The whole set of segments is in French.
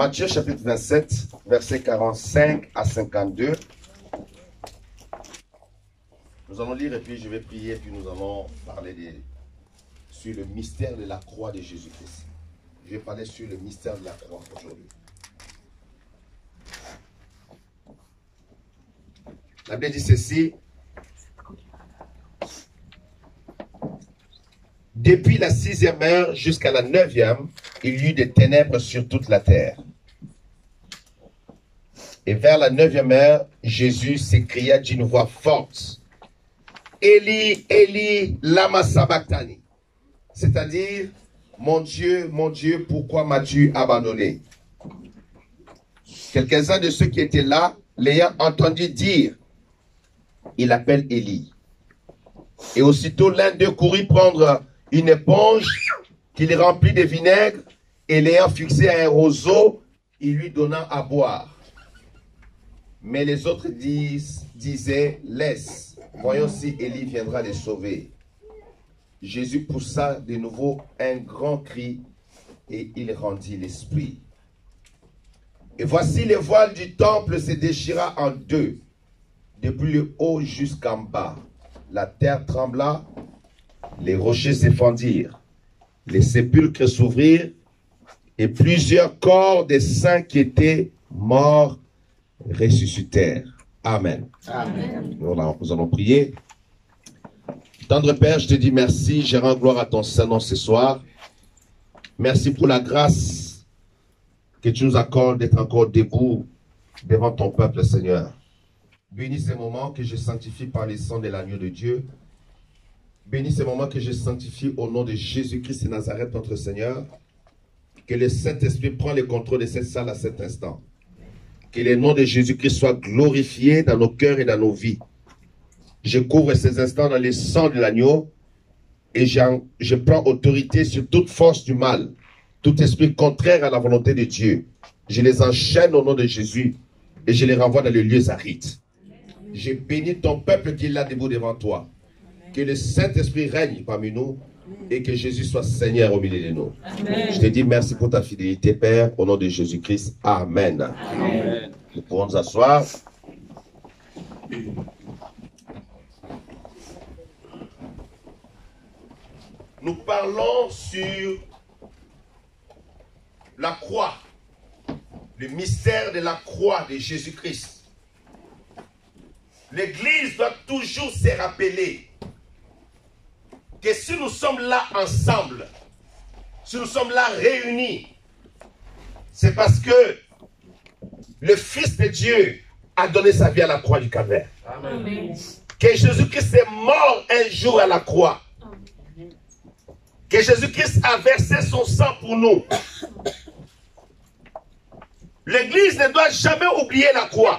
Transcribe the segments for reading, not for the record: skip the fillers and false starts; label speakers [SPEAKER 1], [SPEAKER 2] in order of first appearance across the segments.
[SPEAKER 1] Matthieu chapitre 27, versets 45 à 52. Nous allons lire et puis je vais prier, puis nous allons parler sur le mystère de la croix de Jésus-Christ. Je vais parler sur le mystère de la croix aujourd'hui. La Bible dit ceci. Depuis la 6e heure jusqu'à la 9e, il y eut des ténèbres sur toute la terre. Et vers la 9e heure, Jésus s'écria d'une voix forte, Eli, Eli, lama sabachthani. C'est-à-dire, mon Dieu, pourquoi m'as-tu abandonné? Quelques-uns de ceux qui étaient là, l'ayant entendu dire, il appelle Élie. Et aussitôt l'un d'eux courut prendre une éponge qu'il remplit de vinaigre et l'ayant fixé à un roseau, il lui donna à boire. Mais les autres disaient, laisse, voyons si Élie viendra les sauver. Jésus poussa de nouveau un grand cri et il rendit l'esprit. Et voici le voile du temple se déchira en deux, depuis le haut jusqu'en bas. La terre trembla, les rochers s'effondirent, les sépulcres s'ouvrirent, et plusieurs corps des saints qui étaient morts ressuscitèrent. Amen. Amen. Nous allons prier. Tendre Père, je te dis merci, je rends gloire à ton Saint-Nom ce soir. Merci pour la grâce que tu nous accordes d'être encore debout devant ton peuple, Seigneur. Bénis ces moments que je sanctifie par le sang de l'agneau de Dieu. Bénis ces moments que je sanctifie au nom de Jésus-Christ de Nazareth, notre Seigneur. Que le Saint-Esprit prenne le contrôle de cette salle à cet instant. Que le nom de Jésus-Christ soit glorifié dans nos cœurs et dans nos vies. Je couvre ces instants dans le sang de l'agneau et je prends autorité sur toute force du mal, tout esprit contraire à la volonté de Dieu. Je les enchaîne au nom de Jésus et je les renvoie dans les lieux arides. Je bénis ton peuple qui est là debout devant toi. Que le Saint-Esprit règne parmi nous et que Jésus soit Seigneur au milieu de nous. Amen. Je te dis merci pour ta fidélité, Père, au nom de Jésus-Christ. Amen. Amen. Nous pouvons nous asseoir. Nous parlons sur la croix, le mystère de la croix de Jésus-Christ. L'Église doit toujours se rappeler que si nous sommes là ensemble, si nous sommes là réunis, c'est parce que le Fils de Dieu a donné sa vie à la croix du Calvaire. Amen. Que Jésus-Christ est mort un jour à la croix. Que Jésus-Christ a versé son sang pour nous. L'Église ne doit jamais oublier la croix.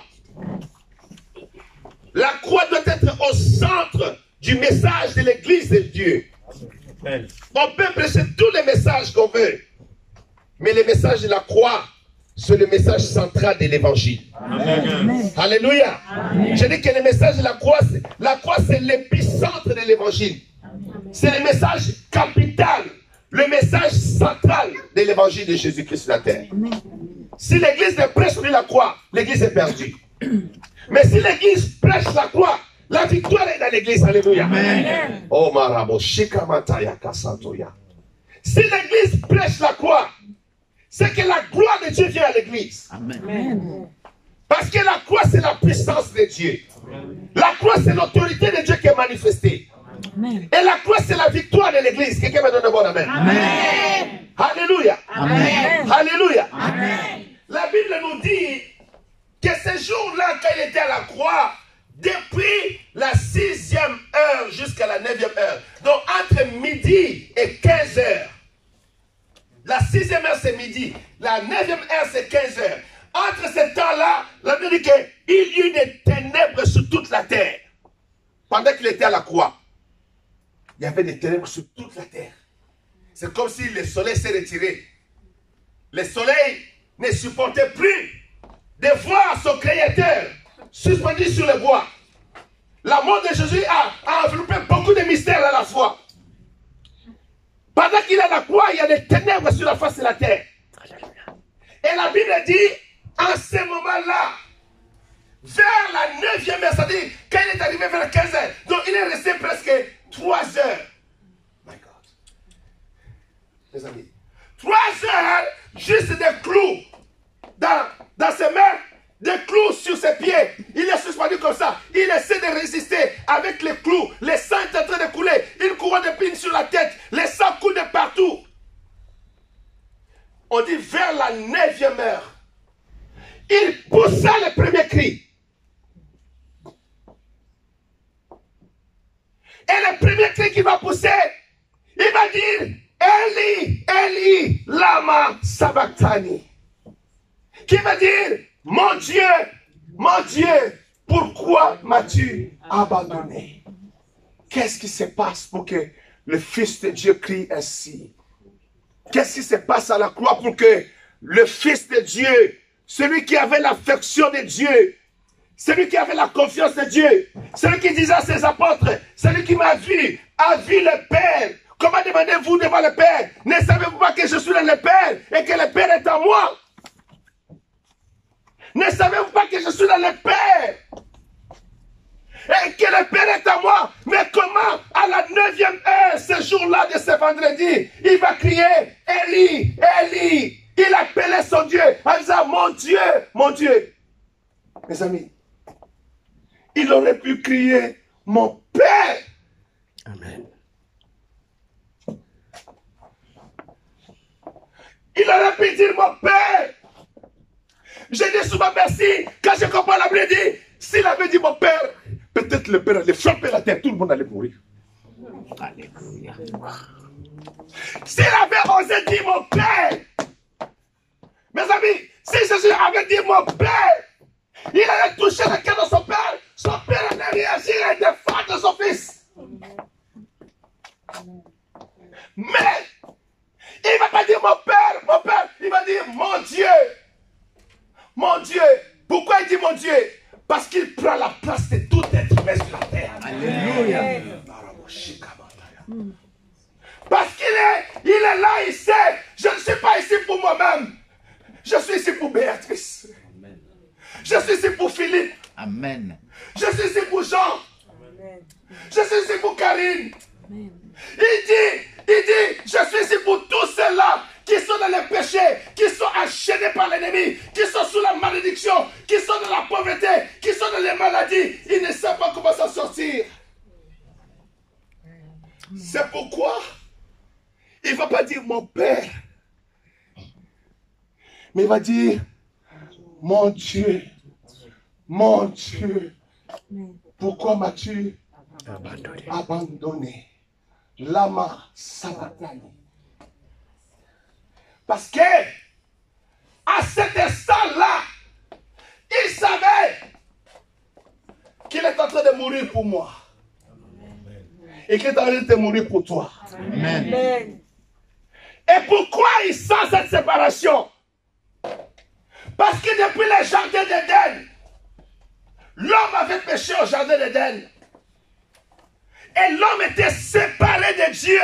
[SPEAKER 1] La croix doit être au centre du message de l'Église de Dieu. Amen. On peut prêcher tous les messages qu'on veut, mais le message de la croix, c'est le message central de l'Évangile. Alléluia. Amen. Je dis que le message de la croix, c'est l'épicentre de l'Évangile. C'est le message capital, le message central de l'Évangile de Jésus-Christ sur la terre. Amen. Si l'Église ne prêche sur la croix, l'Église est perdue. Mais si l'Église prêche la croix, la victoire est dans l'Église. Alléluia. Amen. Oh marabo, shikamataya kasantoya. Si l'Église prêche la croix, c'est que la gloire de Dieu vient à l'Église. Amen. Parce que la croix, c'est la puissance de Dieu. Amen. La croix, c'est l'autorité de Dieu qui est manifestée. Amen. Et la croix, c'est la victoire de l'Église. Quelqu'un me donne un bon amen. Amen. Alléluia. Amen. Alléluia. Amen. La Bible nous dit que ce jour-là, quand il était à la croix, depuis la 6e heure jusqu'à la 9e heure, donc entre midi et 15 heures, la 6e heure c'est midi, la 9e heure c'est 15 heures. Entre ce temps-là, la Bible dit qu'il y eut des ténèbres sur toute la terre. Pendant qu'il était à la croix, il y avait des ténèbres sur toute la terre. C'est comme si le soleil s'est retiré. Le soleil ne supportait plus de voir son Créateur suspendu sur le bois. La mort de Jésus a enveloppé beaucoup de mystères à la fois. Pendant qu'il est à la croix, il y a des ténèbres sur la face de la terre. Et la Bible dit, en ce moment-là, vers la 9e heure, c'est-à-dire quand il est arrivé vers 15 heures, donc il est resté presque 3 heures. My God. Mes amis, 3 heures, juste des clous dans ses mains, des clous sur ses pieds. Il est suspendu comme ça. Il essaie de résister avec les clous. Le sang est en train de couler. Une couronne d'épines sur la tête. Le sang coule de partout. On dit vers la 9e heure, il poussa le premier cri. Et le premier cri qu'il va pousser, il va dire Eli, Eli, lama sabachthani. Qui veut dire mon Dieu, pourquoi m'as-tu abandonné? Qu'est-ce qui se passe pour que le Fils de Dieu crie ainsi? Qu'est-ce qui se passe à la croix pour que le Fils de Dieu, celui qui avait l'affection de Dieu, celui qui avait la confiance de Dieu, celui qui disait à ses apôtres, celui qui m'a vu, a vu le Père. Comment demandez-vous devant le Père? Ne savez-vous pas que je suis le Père et que le Père est en moi? Ne savez-vous pas que je suis dans le Père et que le Père est en moi? Mais comment, à la 9e heure, ce jour-là de ce vendredi, il va crier Eli, Eli. Il appelait son Dieu en disant mon Dieu. Mes amis, il aurait pu crier mon Père.
[SPEAKER 2] Amen.
[SPEAKER 1] Il aurait pu dire mon Père. Je dis souvent merci quand je comprends la Bible dit, s'il avait dit mon Père, peut-être le Père allait frapper la tête, tout le monde allait mourir.
[SPEAKER 2] Alléluia.
[SPEAKER 1] S'il avait osé dire mon Père, mes amis, si Jésus avait dit mon Père, il allait toucher le cœur de son père allait réagir et défendre son fils. Mais, il ne va pas dire mon Père, il va dire mon Dieu. Mon Dieu. Pourquoi il dit mon Dieu? Parce qu'il prend la place de tout être humain sur la terre.
[SPEAKER 2] Alléluia.
[SPEAKER 1] Parce qu'il est là, il sait, je ne suis pas ici pour moi-même. Je suis ici pour Béatrice. Amen. Je suis ici pour Philippe.
[SPEAKER 2] Amen.
[SPEAKER 1] Je suis ici pour Jean. Amen. Je suis ici pour Karine. Amen. Il dit, je suis ici pour tous ceux-là qui sont dans les péchés, qui sont enchaînés par l'ennemi, qui sont sous la malédiction, qui sont dans la pauvreté, qui sont dans les maladies. Ils ne savent pas comment s'en sortir. C'est pourquoi il ne va pas dire mon Père, mais il va dire mon Dieu, pourquoi m'as-tu abandonné? Lama sabachthani. Parce que à cet instant-là, il savait qu'il est en train de mourir pour moi. Et qu'il est en train de mourir pour toi.
[SPEAKER 2] Amen.
[SPEAKER 1] Et pourquoi il sent cette séparation? Parce que depuis le jardin d'Éden, l'homme avait péché au jardin d'Éden. Et l'homme était séparé de Dieu.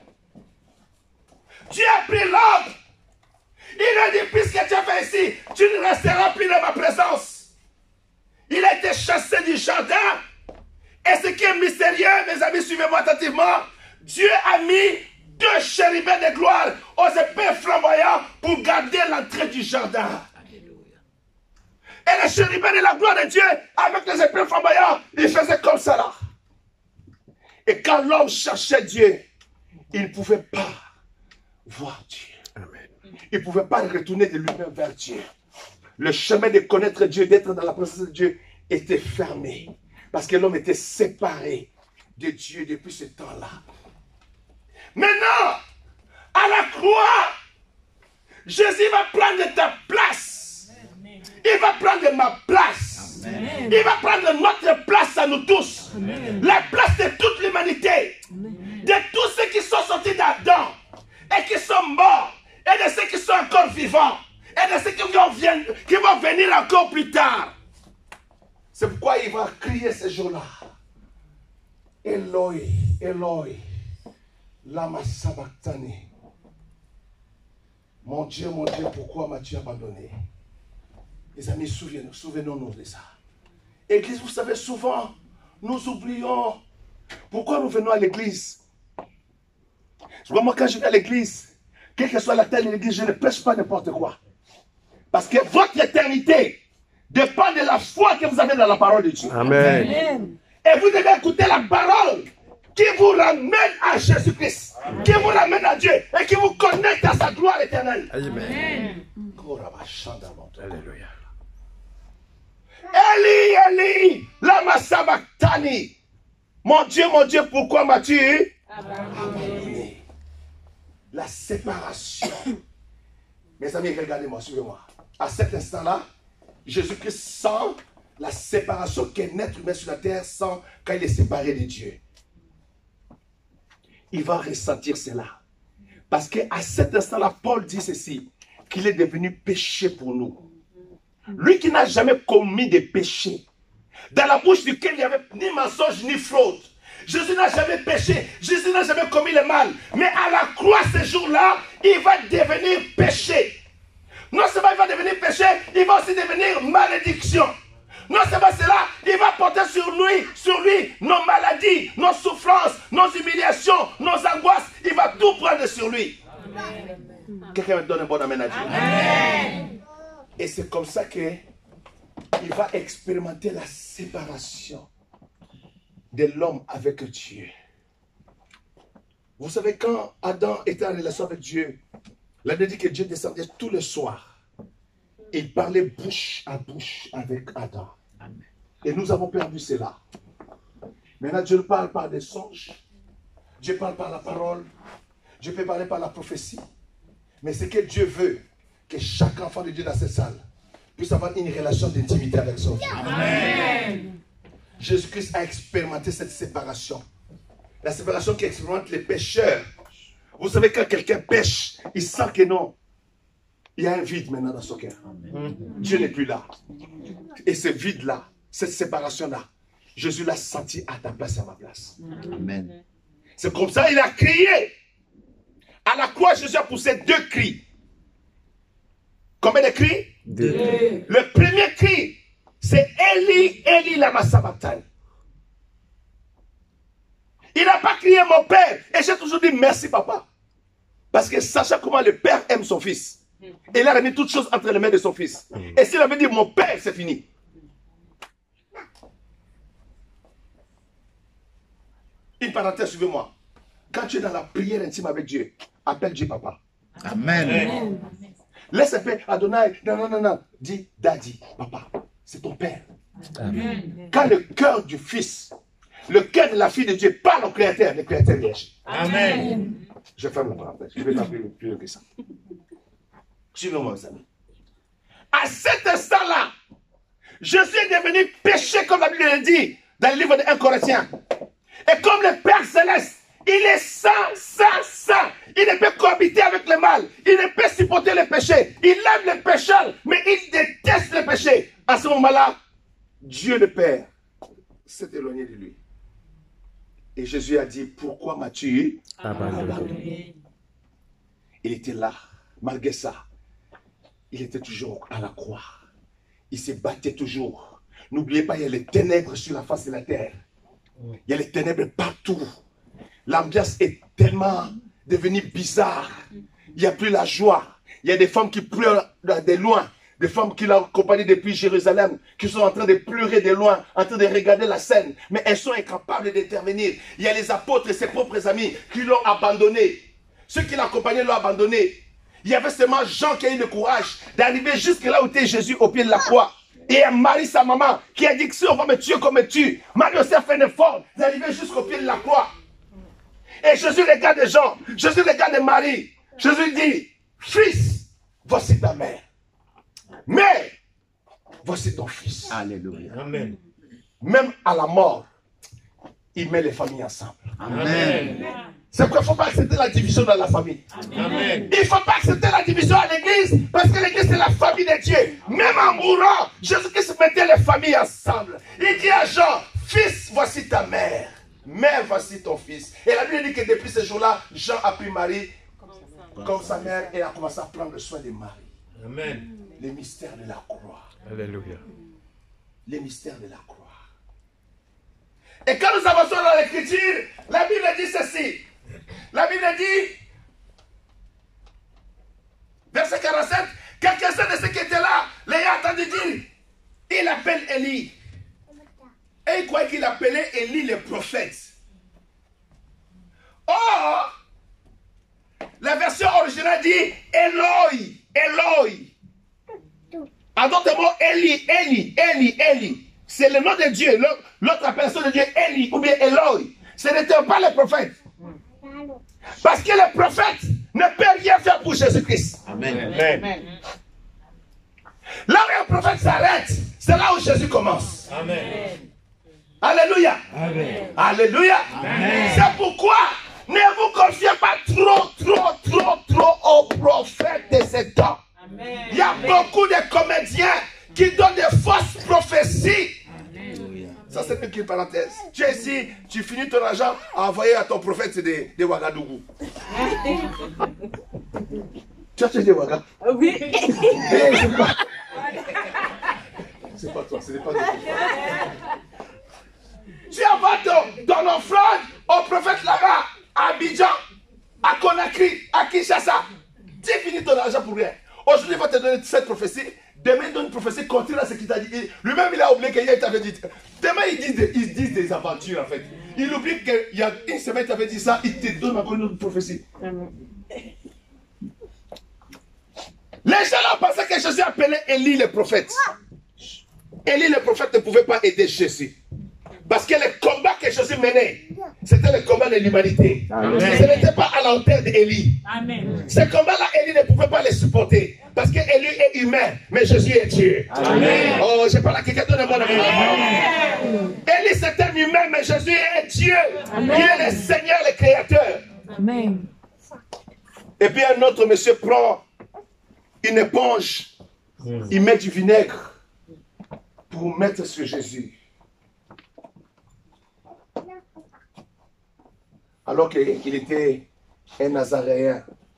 [SPEAKER 1] Dieu a pris l'homme. Il a dit, puisque tu as fait ici, tu ne resteras plus dans ma présence. Il a été chassé du jardin. Et ce qui est mystérieux, mes amis, suivez-moi attentivement. Dieu a mis 2 chérubins de gloire aux épées flamboyants pour garder l'entrée du jardin. Alléluia. Et les chérubins de la gloire de Dieu, avec les épées flamboyants, ils faisaient comme ça là. Et quand l'homme cherchait Dieu, il ne pouvait pas voir Dieu. Amen. Il ne pouvait pas retourner de lui-même vers Dieu. Le chemin de connaître Dieu, d'être dans la présence de Dieu, était fermé. Parce que l'homme était séparé de Dieu depuis ce temps-là. Maintenant, à la croix, Jésus va prendre ta place. Il va prendre ma place. Amen. Il va prendre notre place à nous tous. Amen. La place de toute l'humanité. De tous ceux qui sont sortis d'Adam et qui sont morts. Et de ceux qui sont encore vivants. Et de ceux qui vont venir encore plus tard. C'est pourquoi il va crier ce jour-là. Eloi, Eloi, lama sabachthani. mon Dieu, pourquoi m'as-tu abandonné? Les amis, souvenons-nous de ça. Église, vous savez, souvent, nous oublions pourquoi nous venons à l'église. Moi, quand je viens à l'église, quelle que soit la taille de l'église, je ne prêche pas n'importe quoi. Parce que votre éternité dépend de la foi que vous avez dans la parole de Dieu.
[SPEAKER 3] Amen.
[SPEAKER 1] Et vous devez écouter la parole qui vous ramène à Jésus-Christ, qui vous ramène à Dieu et qui vous connecte à sa gloire éternelle.
[SPEAKER 3] Amen.
[SPEAKER 1] Alléluia. Eli, Eli, lama sabachthani. Mon Dieu, pourquoi m'as-tu abandonné? La séparation. Mes amis, regardez-moi, suivez-moi. À cet instant-là, Jésus-Christ sent la séparation qu'un être humain sur la terre sent quand il est séparé de Dieu. Il va ressentir cela. Parce qu'à cet instant-là, Paul dit ceci, qu'il est devenu péché pour nous. Lui qui n'a jamais commis de péché, dans la bouche duquel il n'y avait ni mensonge ni fraude. Jésus n'a jamais péché, Jésus n'a jamais commis le mal. Mais à la croix, ce jour-là, il va devenir péché. Non seulement il va devenir péché, il va aussi devenir malédiction. Non seulement cela, il va porter sur lui nos maladies, nos souffrances, nos humiliations, nos angoisses. Il va tout prendre sur lui. Quelqu'un me donne un bon amen à Dieu. Amen. Et c'est comme ça qu'il va expérimenter la séparation de l'homme avec Dieu. Vous savez, quand Adam était en relation avec Dieu, la Bible dit que Dieu descendait tous les soirs. Il parlait bouche à bouche avec Adam. Et nous avons perdu cela. Maintenant, Dieu parle par des songes. Dieu parle par la parole. Dieu peut parler par la prophétie. Mais ce que Dieu veut, que chaque enfant de Dieu dans cette salle puisse avoir une relation d'intimité avec son Dieu. Amen. Jésus-Christ a expérimenté cette séparation. La séparation qui expérimente les pécheurs. Vous savez, quand quelqu'un pêche, il sent que non. Il y a un vide maintenant dans son cœur. Dieu n'est plus là. Et ce vide-là, cette séparation-là, Jésus l'a senti à ta place et à ma place.
[SPEAKER 2] Amen.
[SPEAKER 1] C'est comme ça qu'il a crié. À la croix, Jésus a poussé 2 cris. Combien de cris? 2. Le premier cri, c'est Eli, Eli, lama sabachthani. Il n'a pas crié mon père. Et j'ai toujours dit merci papa. Parce que sachant comment le père aime son fils. Et il a remis toutes choses entre les mains de son fils. Et s'il avait dit mon père, c'est fini. Une parenthèse, suivez-moi. Quand tu es dans la prière intime avec Dieu, appelle Dieu papa.
[SPEAKER 2] Amen.
[SPEAKER 1] Laisse un peu Adonai. Non. Dis daddy, papa. C'est ton père. Amen. Quand le cœur du fils, le cœur de la fille de Dieu parle au Créateur, le Créateur réagit. Amen. Je ferme la parenthèse. Je ne vais pas plus que ça. Suivez-moi, mes amis. À cet instant-là, Jésus est devenu péché, comme la Bible le dit, dans le livre de 1 Corinthiens. Et comme le Père Céleste, il est saint. Il ne peut cohabiter avec le mal. Il ne peut supporter le péché. Il aime le pécheur, mais il déteste le péché. À ce moment-là, Dieu le Père s'est éloigné de lui. Et Jésus a dit, pourquoi m'as-tu abandonné? Il était là, malgré ça. Il était toujours à la croix. Il se battait toujours. N'oubliez pas, il y a les ténèbres sur la face de la terre. Il y a les ténèbres partout. L'ambiance est tellement devenue bizarre. Il n'y a plus la joie. Il y a des femmes qui pleurent de loin. Des femmes qui l'ont accompagné depuis Jérusalem, qui sont en train de pleurer de loin, en train de regarder la scène. Mais elles sont incapables d'intervenir. Il y a les apôtres et ses propres amis qui l'ont abandonné. Ceux qui l'accompagnaient l'ont abandonné. Il y avait seulement Jean qui a eu le courage d'arriver jusque là où était Jésus au pied de la croix. Et Marie, sa maman, qui a dit que si on va me tuer comme me tue, Marie aussi a fait un effort d'arriver jusqu'au pied de la croix. Et Jésus regarde Jean, Jésus regarde Marie. Jésus dit, fils, voici ta mère. Mais, voici ton fils.
[SPEAKER 2] Alléluia.
[SPEAKER 3] Amen.
[SPEAKER 1] Même à la mort, il met les familles ensemble.
[SPEAKER 2] Amen.
[SPEAKER 1] C'est pourquoi il ne faut pas accepter la division dans la famille.
[SPEAKER 3] Amen.
[SPEAKER 1] Il ne faut pas accepter la division à l'église, parce que l'église c'est la famille de Dieu. Même en mourant, Jésus-Christ mettait les familles ensemble. Il dit à Jean, fils, voici ta mère. Mère, voici ton fils. Et la Bible dit que depuis ce jour-là, Jean a pris Marie Comme sa mère, elle a commencé à prendre soin de Marie.
[SPEAKER 3] Amen.
[SPEAKER 1] Les mystères de la croix.
[SPEAKER 3] Alléluia.
[SPEAKER 1] Les mystères de la croix. Et quand nous avançons dans l'écriture, la Bible dit ceci. La Bible dit, verset 47, quelques-uns de ceux qui étaient là, l'ayant entendu dire, il appelle Élie. Et il croyait qu'il appelait Élie le prophète. Or, la version originale dit Eloi, Eloi. En d'autres mots, Élie, Élie, Élie, Élie. C'est le nom de Dieu. L'autre appellation de Dieu, Élie, ou bien Eloi. Ce n'était pas le prophète. Parce que le prophète ne peut rien faire pour Jésus-Christ.
[SPEAKER 2] Amen.
[SPEAKER 3] Amen.
[SPEAKER 1] Là où un prophète s'arrête, c'est là où Jésus commence.
[SPEAKER 3] Amen.
[SPEAKER 1] Alléluia.
[SPEAKER 3] Amen.
[SPEAKER 1] Alléluia.
[SPEAKER 3] Amen.
[SPEAKER 1] C'est pourquoi ne vous confiez pas trop aux prophètes de ce temps.
[SPEAKER 3] Amen.
[SPEAKER 1] Il y a beaucoup de comédiens qui donnent des fausses prophéties. Ça, c'est une parenthèse. Tu es ici, tu finis ton argent à envoyer à ton prophète de Ouagadougou. Tu as acheté des Ouaga?
[SPEAKER 3] Oui.
[SPEAKER 1] C'est pas toi, ce n'est pas toi. Tu envoies ton offrande au prophète là-bas, à Abidjan, à Conakry, à Kinshasa. Tu finis ton argent pour rien. Aujourd'hui, il va te donner cette prophétie. Demain, il donne une prophétie contraire à ce qu'il t'a dit. Lui-même, il a oublié qu'il t'avait dit. Demain, ils disent des aventures, en fait. Il oublie qu'il y a une semaine, il t'avait dit ça. Il te donne encore une autre prophétie. Les gens là pensaient que Jésus appelait Élie le prophète. Élie le prophète ne pouvait pas aider Jésus. Parce que le combat que Jésus menait, c'était le combat de l'humanité. Ce n'était pas à la hauteur d'Élie. Ce combat-là, Élie ne pouvait pas le supporter. Parce qu'Élie est humain, mais Jésus est Dieu. Amen. Oh, je parle à quelqu'un de mon amour. Élie, c'est un humain, mais Jésus est Dieu. Amen. Il est le Seigneur, le Créateur. Amen. Et puis un autre monsieur prend une éponge, il met du vinaigre pour mettre sur Jésus. Alors qu'il était un Nazaréen,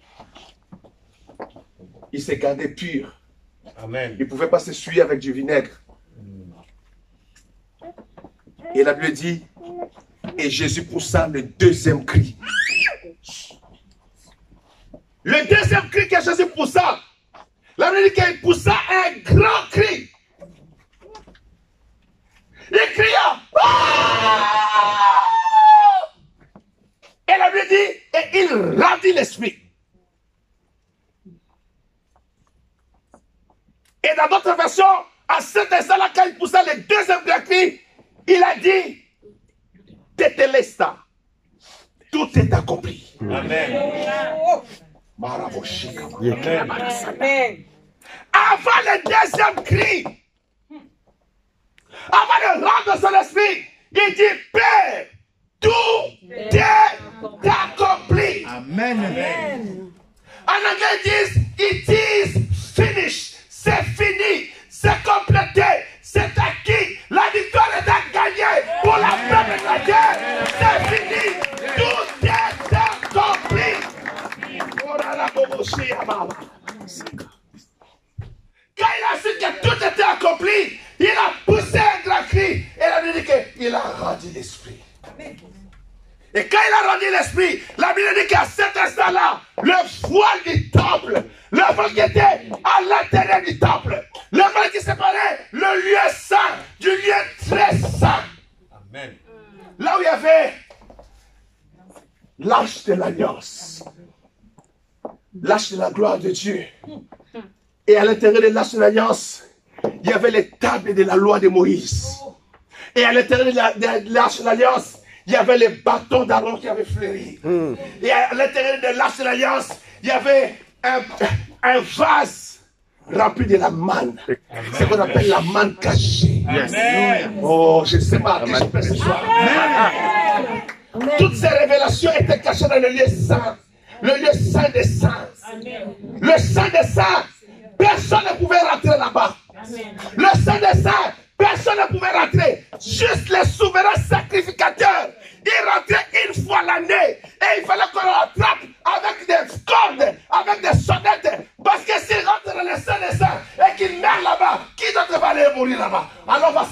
[SPEAKER 1] il s'est gardé pur. Amen. Il ne pouvait pas s'essuyer avec du vinaigre. Et la Bible dit, et Jésus poussa le deuxième cri. Le deuxième cri que Jésus poussa, la Bible dit qu'il poussa un grand cri. Il cria. Ah! Et la Bible dit, et il rendit l'esprit. Et dans d'autres versions, à cet instant-là, quand il poussa le deuxième grand cri, il a dit, Tétélesta, tout est accompli. Amen. Amen. Avant le deuxième cri, avant de rendre son esprit, il dit, Père, tout est accompli.
[SPEAKER 2] Amen. Amen.
[SPEAKER 1] En anglais, ils disent, it is finished. C'est fini. C'est complété. C'est acquis. La victoire est gagnée pour la fin de la guerre. C'est fini. Tout est accompli. Quand il a su que tout était accompli, il a poussé un grand cri. Et il a dit qu'il a rendu l'esprit. Et quand il a rendu l'esprit, la Bible dit qu'à cet instant-là, le voile du temple, le voile qui était à l'intérieur du temple, le voile qui séparait le lieu saint du lieu très saint. Amen. Là où il y avait l'arche de l'alliance, l'arche de la gloire de Dieu. Et à l'intérieur de l'arche de l'alliance, il y avait les tables de la loi de Moïse. Et à l'intérieur de l'arche de l'alliance, il y avait les bâtons d'Aaron qui avaient fleuri. Et à l'intérieur de l'arche de l'alliance, il y avait un vase rempli de la manne. C'est ce qu'on appelle la manne cachée. Amen. Oh, je ne sais pas à qui je peux ce soir. Amen. Toutes ces révélations étaient cachées dans le lieu saint. Le lieu saint des saints. Le saint des saints. Personne ne pouvait rentrer là-bas. Le saint des saints. Personne ne pouvait rentrer. Juste les souverains sacrificateurs. Ils rentraient une fois l'année. Et il fallait qu'on rattrape avec des cordes,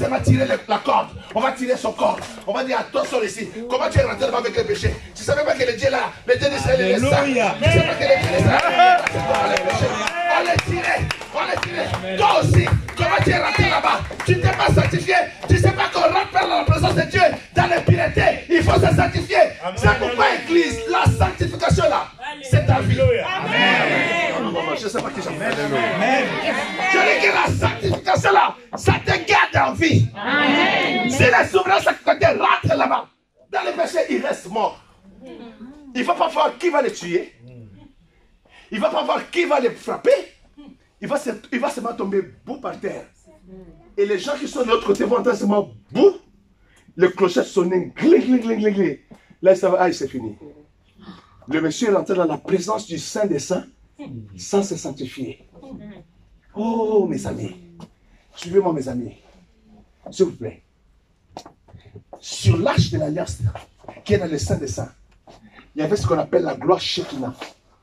[SPEAKER 1] seulement tirer la corde. On va tirer son corps. On va dire attention ici. Comment tu es rentré là-bas avec le péché? Tu ne savais pas que le Dieu là, le Dieu d'Israël est saint. Tu ne savais pas que le Dieu d'Israël est saint. On l'a tiré. On l'a tiré. Toi aussi, comment tu es rentré là-bas? Tu ne t'es pas sanctifié. Tu ne sais pas qu'on rentre dans la présence de Dieu dans l'impureté. Il faut se sanctifier. C'est pourquoi Église, la sanctification là, c'est ta vie. Amen. Je ne sais pas qui j'en fais. Je dis que la sanctification là, ça te garde en vie. Amen. Si la souveraine sanctification rentre là-bas, dans le péché, il reste mort. Il ne va pas voir qui va le tuer. Il ne va pas voir qui va le frapper. Il va seulement tomber bout par terre. Et les gens qui sont de l'autre côté vont entendre seulement bout. Le clocher sonne, gling. Là, ça va, c'est fini. Le monsieur est entré dans la présence du Saint des Saints sans se sanctifier. Oh, mes amis. Suivez-moi, mes amis. S'il vous plaît. Sur l'arche de l'Alliance, qui est dans le Saint des Saints, il y avait ce qu'on appelle la gloire Shekinah.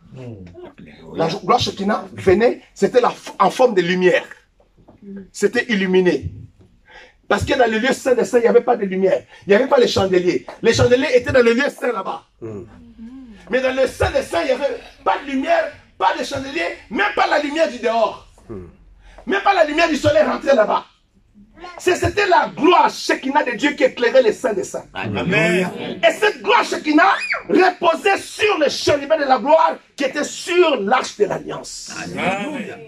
[SPEAKER 1] La gloire Shekinah venait, c'était en forme de lumière. C'était illuminé. Parce que dans le lieu saint des saints, il n'y avait pas de lumière. Il n'y avait pas les chandeliers. Les chandeliers étaient dans le lieu saint là-bas. Mais dans le saint des saints, il n'y avait pas de lumière, pas de chandelier, même pas la lumière du dehors. Même pas la lumière du soleil rentrée là-bas. C'était la gloire Shekinah de Dieu qui éclairait les saints des saints. Amen. Et cette gloire Shekinah reposait sur le chérubin de la gloire qui était sur l'arche de l'Alliance. Amen.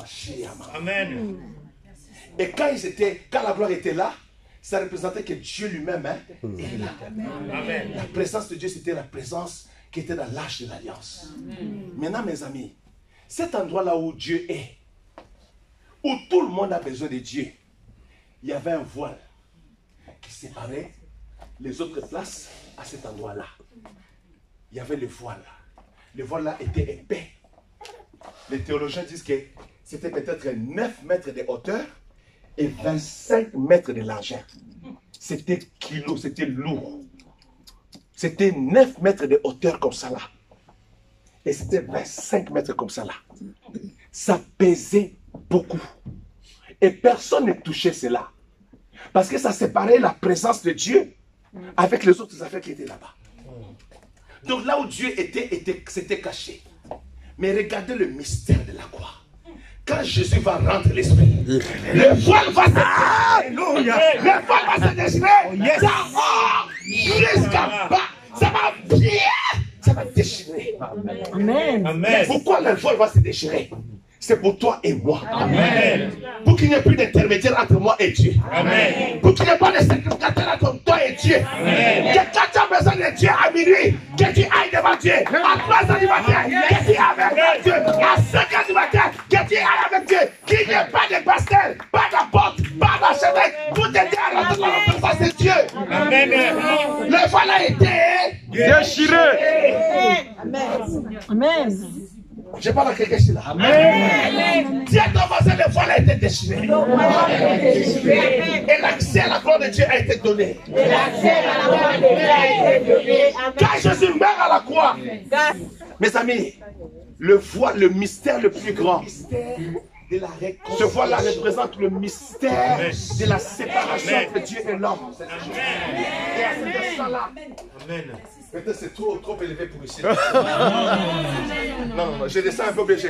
[SPEAKER 1] Amen. Et quand la gloire était là, ça représentait que Dieu lui-même est là. Amen. La présence de Dieu, c'était la présence qui était dans l'arche de l'Alliance. Maintenant, mes amis, cet endroit-là où Dieu est, où tout le monde a besoin de Dieu, il y avait un voile qui séparait les autres places à cet endroit-là. Il y avait le voile là. Le voile là était épais. Les théologiens disent que c'était peut-être 9 mètres de hauteur et 25 mètres de largeur. C'était kilo, c'était lourd. C'était 9 mètres de hauteur comme ça là. Et c'était 25 mètres comme ça là. Ça pesait beaucoup. Et personne ne touchait cela. Parce que ça séparait la présence de Dieu avec les autres affaires qui étaient là-bas. Donc là où Dieu c'était caché. Mais regardez le mystère de la croix. Quand Jésus va rendre l'esprit, le voile va se déchirer. Le voile va se déchirer. D'abord jusqu'à bas. Ça va bien. Ça va déchirer. Amen. Amen. Pourquoi le voile va se déchirer? C'est pour toi et moi. Amen. Pour qu'il n'y ait plus d'intermédiaire entre moi et Dieu. Amen. Pour qu'il n'y ait pas de sacrificateur entre toi et Dieu. Amen. Que quand tu as besoin de Dieu à minuit, que tu ailles devant Dieu. À 3 heures du matin, que tu ailles avec Dieu. À 5 heures du matin, que tu ailles avec Dieu. Qu'il n'y ait pas de pastel, pas d'apôtre, pas d'archevêque. Pour t'aider à rentrer dans la présence de Dieu. Amen. Le voile a été déchiré. Amen. Amen. Je parle à quelqu'un ici là. Amen. Dis à ton voisin, le voile a été déchiré. Et l'accès à la gloire de Dieu a été donné. Quand Jésus meurt à la croix, mes amis, le voile, le mystère le plus grand, ce voile-là représente le mystère de la séparation entre Dieu et l'homme. Et à ce là peut-être c'est trop élevé pour ici. Non, je descends un peu obligé.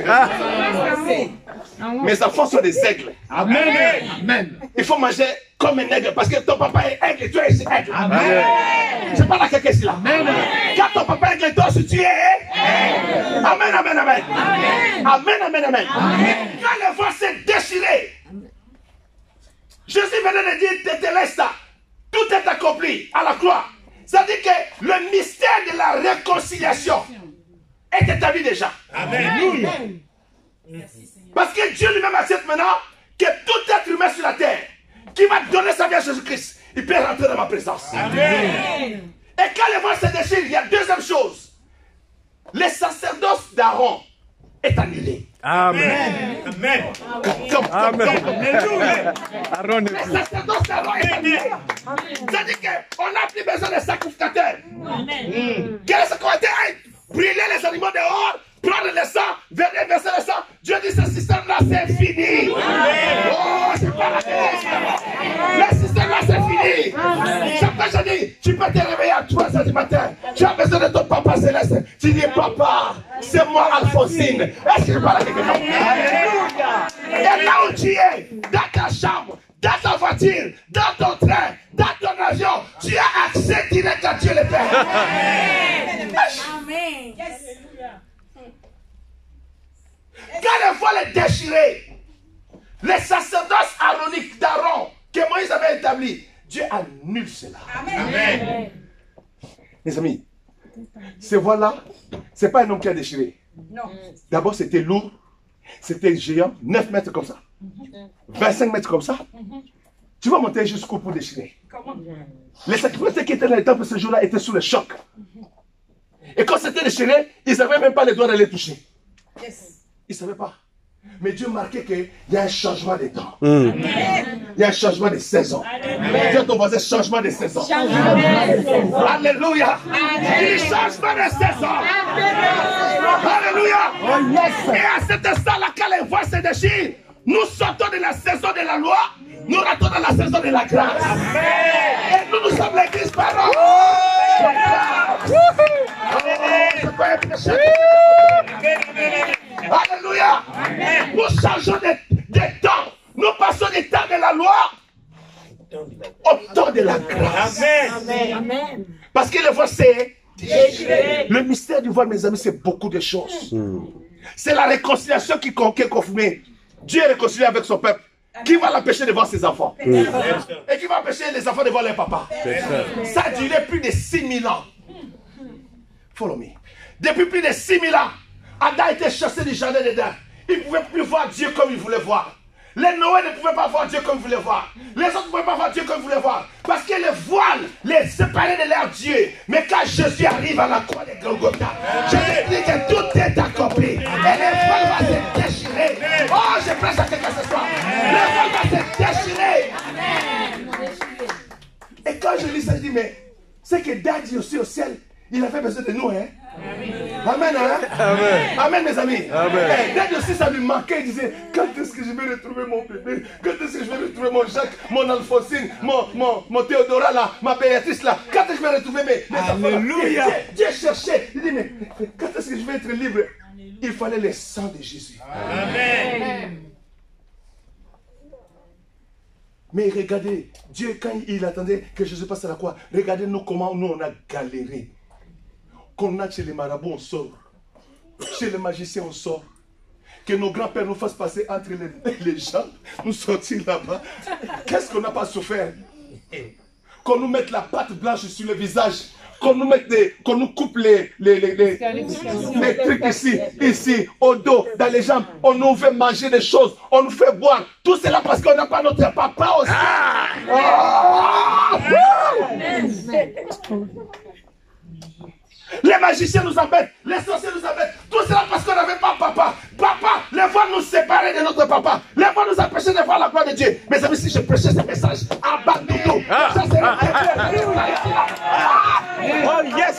[SPEAKER 1] Mes enfants sont des aigles. Amen. Amen. Il faut manger comme un aigle parce que ton papa est aigle et toi es aigle. Amen. Je parle à quelqu'un ici là. Amen. Quand ton papa est aigle et toi aussi tu es aigle. Amen, amen, amen. Amen, amen, amen. Quand le voile s'est déchiré, Jésus venait de dire, tétélès ça. Tout est accompli à la croix. Ça dit que le mystère de la réconciliation est établi déjà. Amen. Parce que Dieu lui-même accepte maintenant que tout être humain sur la terre qui va donner sa vie à Jésus-Christ, il peut rentrer dans ma présence. Amen. Et quand le voile se déchire, il y a deuxième chose. Le sacerdoce d'Aaron est annulé. Amen. Amen. Amen. Le sacerdoce d'Aaron est annulé. Ça dit qu'on n'a plus besoin de sacrificateurs. Amen. Quel est ce qu'on a été? Brûler les animaux dehors, prendre le sang, venir verser le sang. Dieu dit ce système-là, c'est fini. Amen. Oh, c'est pas la matin, tu as besoin de ton papa céleste. Tu dis, papa, c'est moi Alphonsine. Est-ce que je parle à quelqu'un? Alléluia. Et là où tu es, dans ta chambre, dans ta voiture, dans ton train, dans ton avion, tu as accès direct à Dieu le Père.
[SPEAKER 3] Amen. Amen.
[SPEAKER 1] Quand le voile est déchiré, les sacerdoces aroniques d'Aaron que Moïse avait établi, Dieu annule cela.
[SPEAKER 3] Amen.
[SPEAKER 1] Mes amis, ce voile-là, ce n'est pas un homme qui a déchiré.
[SPEAKER 3] Non.
[SPEAKER 1] D'abord, c'était lourd, c'était géant, 9 mètres comme ça, 25 mètres comme ça. Tu vas monter jusqu'au pour déchirer.
[SPEAKER 3] Comment?
[SPEAKER 1] Les sacrificateurs qui étaient dans les temples ce jour-là étaient sous le choc. Et quand c'était déchiré, ils n'avaient même pas le droit d'aller toucher.
[SPEAKER 3] Yes.
[SPEAKER 1] Ils ne savaient pas. Mais Dieu marquait qu'il y a un changement de temps. Il y a un changement de saison. Dis à ton voisin, changement de saison. Alléluia. Il changement de saison. Alléluia. Et à cet instant-là, quand les voix se déchirent, nous sortons de la saison de la loi, nous rentrons dans la saison de la grâce. Et nous sommes l'église parole. Alléluia. Nous changeons de temps. Nous passons du temps de la loi au temps de la grâce.
[SPEAKER 3] Amen.
[SPEAKER 1] Parce que le voile, c'est le mystère du voile, mes amis, c'est beaucoup de choses. C'est la réconciliation qui est confirmée. Dieu est réconcilié avec son peuple. Qui va l'empêcher de voir ses enfants? Et qui va empêcher les enfants de voir leur papa? Ça a duré plus de 6000 ans. Follow me. Depuis plus de 6000 ans, Adam a été chassé du jardin d'Éden. Il ne pouvait plus voir Dieu comme il voulait voir. Les Noé ne pouvaient pas voir Dieu comme ils voulaient voir. Les autres ne pouvaient pas voir Dieu comme ils voulaient voir. Parce que le voile les séparait de leur Dieu. Mais quand Jésus arrive à la croix de Golgotha, Jésus dit que tout est accompli. Et le voile va se déchirer. Oh, je prêche à quelqu'un ce soir. Le voile va se déchirer. Et quand je lis ça, je dis, mais c'est que Daddy aussi au ciel, il avait besoin de nous, hein? Amen, hein? Amen. Amen, mes amis. Amen. Daddy aussi, ça lui manquait. Il disait, quand est-ce que je vais retrouver mon bébé? Quand est-ce que je vais retrouver mon Jacques, mon Alphonsine, mon Théodora là, ma Béatrice là? Quand est-ce que je vais retrouver mes enfants? Alléluia. Dieu cherchait. Il dit, mais quand est-ce que je vais être libre? Il fallait le sang de Jésus. Amen. Mais regardez, Dieu, quand il attendait que Jésus passe à la croix, regardez nous comment nous on a galéré. Qu'on a chez les marabouts, on sort. Chez les magiciens, on sort. Que nos grands-pères nous fassent passer entre les jambes, nous sortir là-bas. Qu'est-ce qu'on n'a pas souffert? Qu'on nous mette la pâte blanche sur le visage. Qu'on nous coupe les trucs ici, au dos, dans les jambes. On nous fait manger des choses, on nous fait boire. Tout cela parce qu'on n'a pas notre papa aussi. Les magiciens nous embêtent, les sorciers nous embêtent. Tout cela parce qu'on n'avait pas papa. Papa, les voix nous séparer de notre papa. Les voix nous empêcher de voir la gloire de Dieu. Mes amis, si je prêchais ce message, abat-nous. Ça serait oh yes!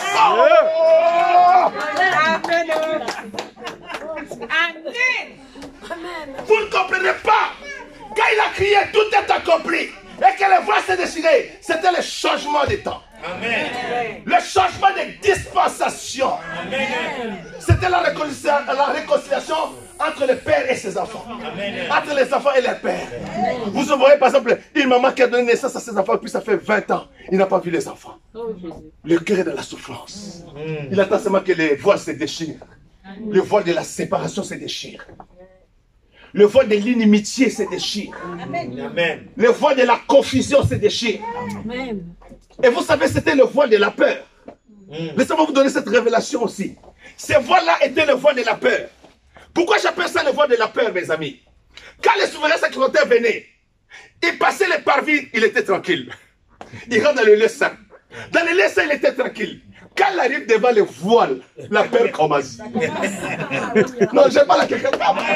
[SPEAKER 1] Amen. Vous ne comprenez pas. Quand il a crié, tout est accompli. Et que les voix s'est décidées. C'était le changement des temps. Amen. Le changement de dispensation. C'était la réconciliation entre le père et ses enfants. Amen. Entre les enfants et les pères. Amen. Vous voyez par exemple une maman qui a donné naissance à ses enfants, puis ça fait 20 ans. Il n'a pas vu les enfants. Le cœur est dans la souffrance. Il attend seulement que les voiles se déchirent. Le voile de la séparation se déchire. Le voile de l'inimitié se déchire. Amen. Le voile de la confusion se déchire. Amen. Et vous savez, c'était le voile de la peur. Laissez-moi vous donner cette révélation aussi. Ce voile-là était le voile de la peur. Pourquoi j'appelle ça le voile de la peur, mes amis? Quand les souverains sacrificateurs venaient, ils passaient les parvis, il était tranquille. Il rentre dans le lieu saint. Dans le lieu saint, il était tranquille. Quand il arrive devant le voile, la peur commence. Non, je parle à quelqu'un.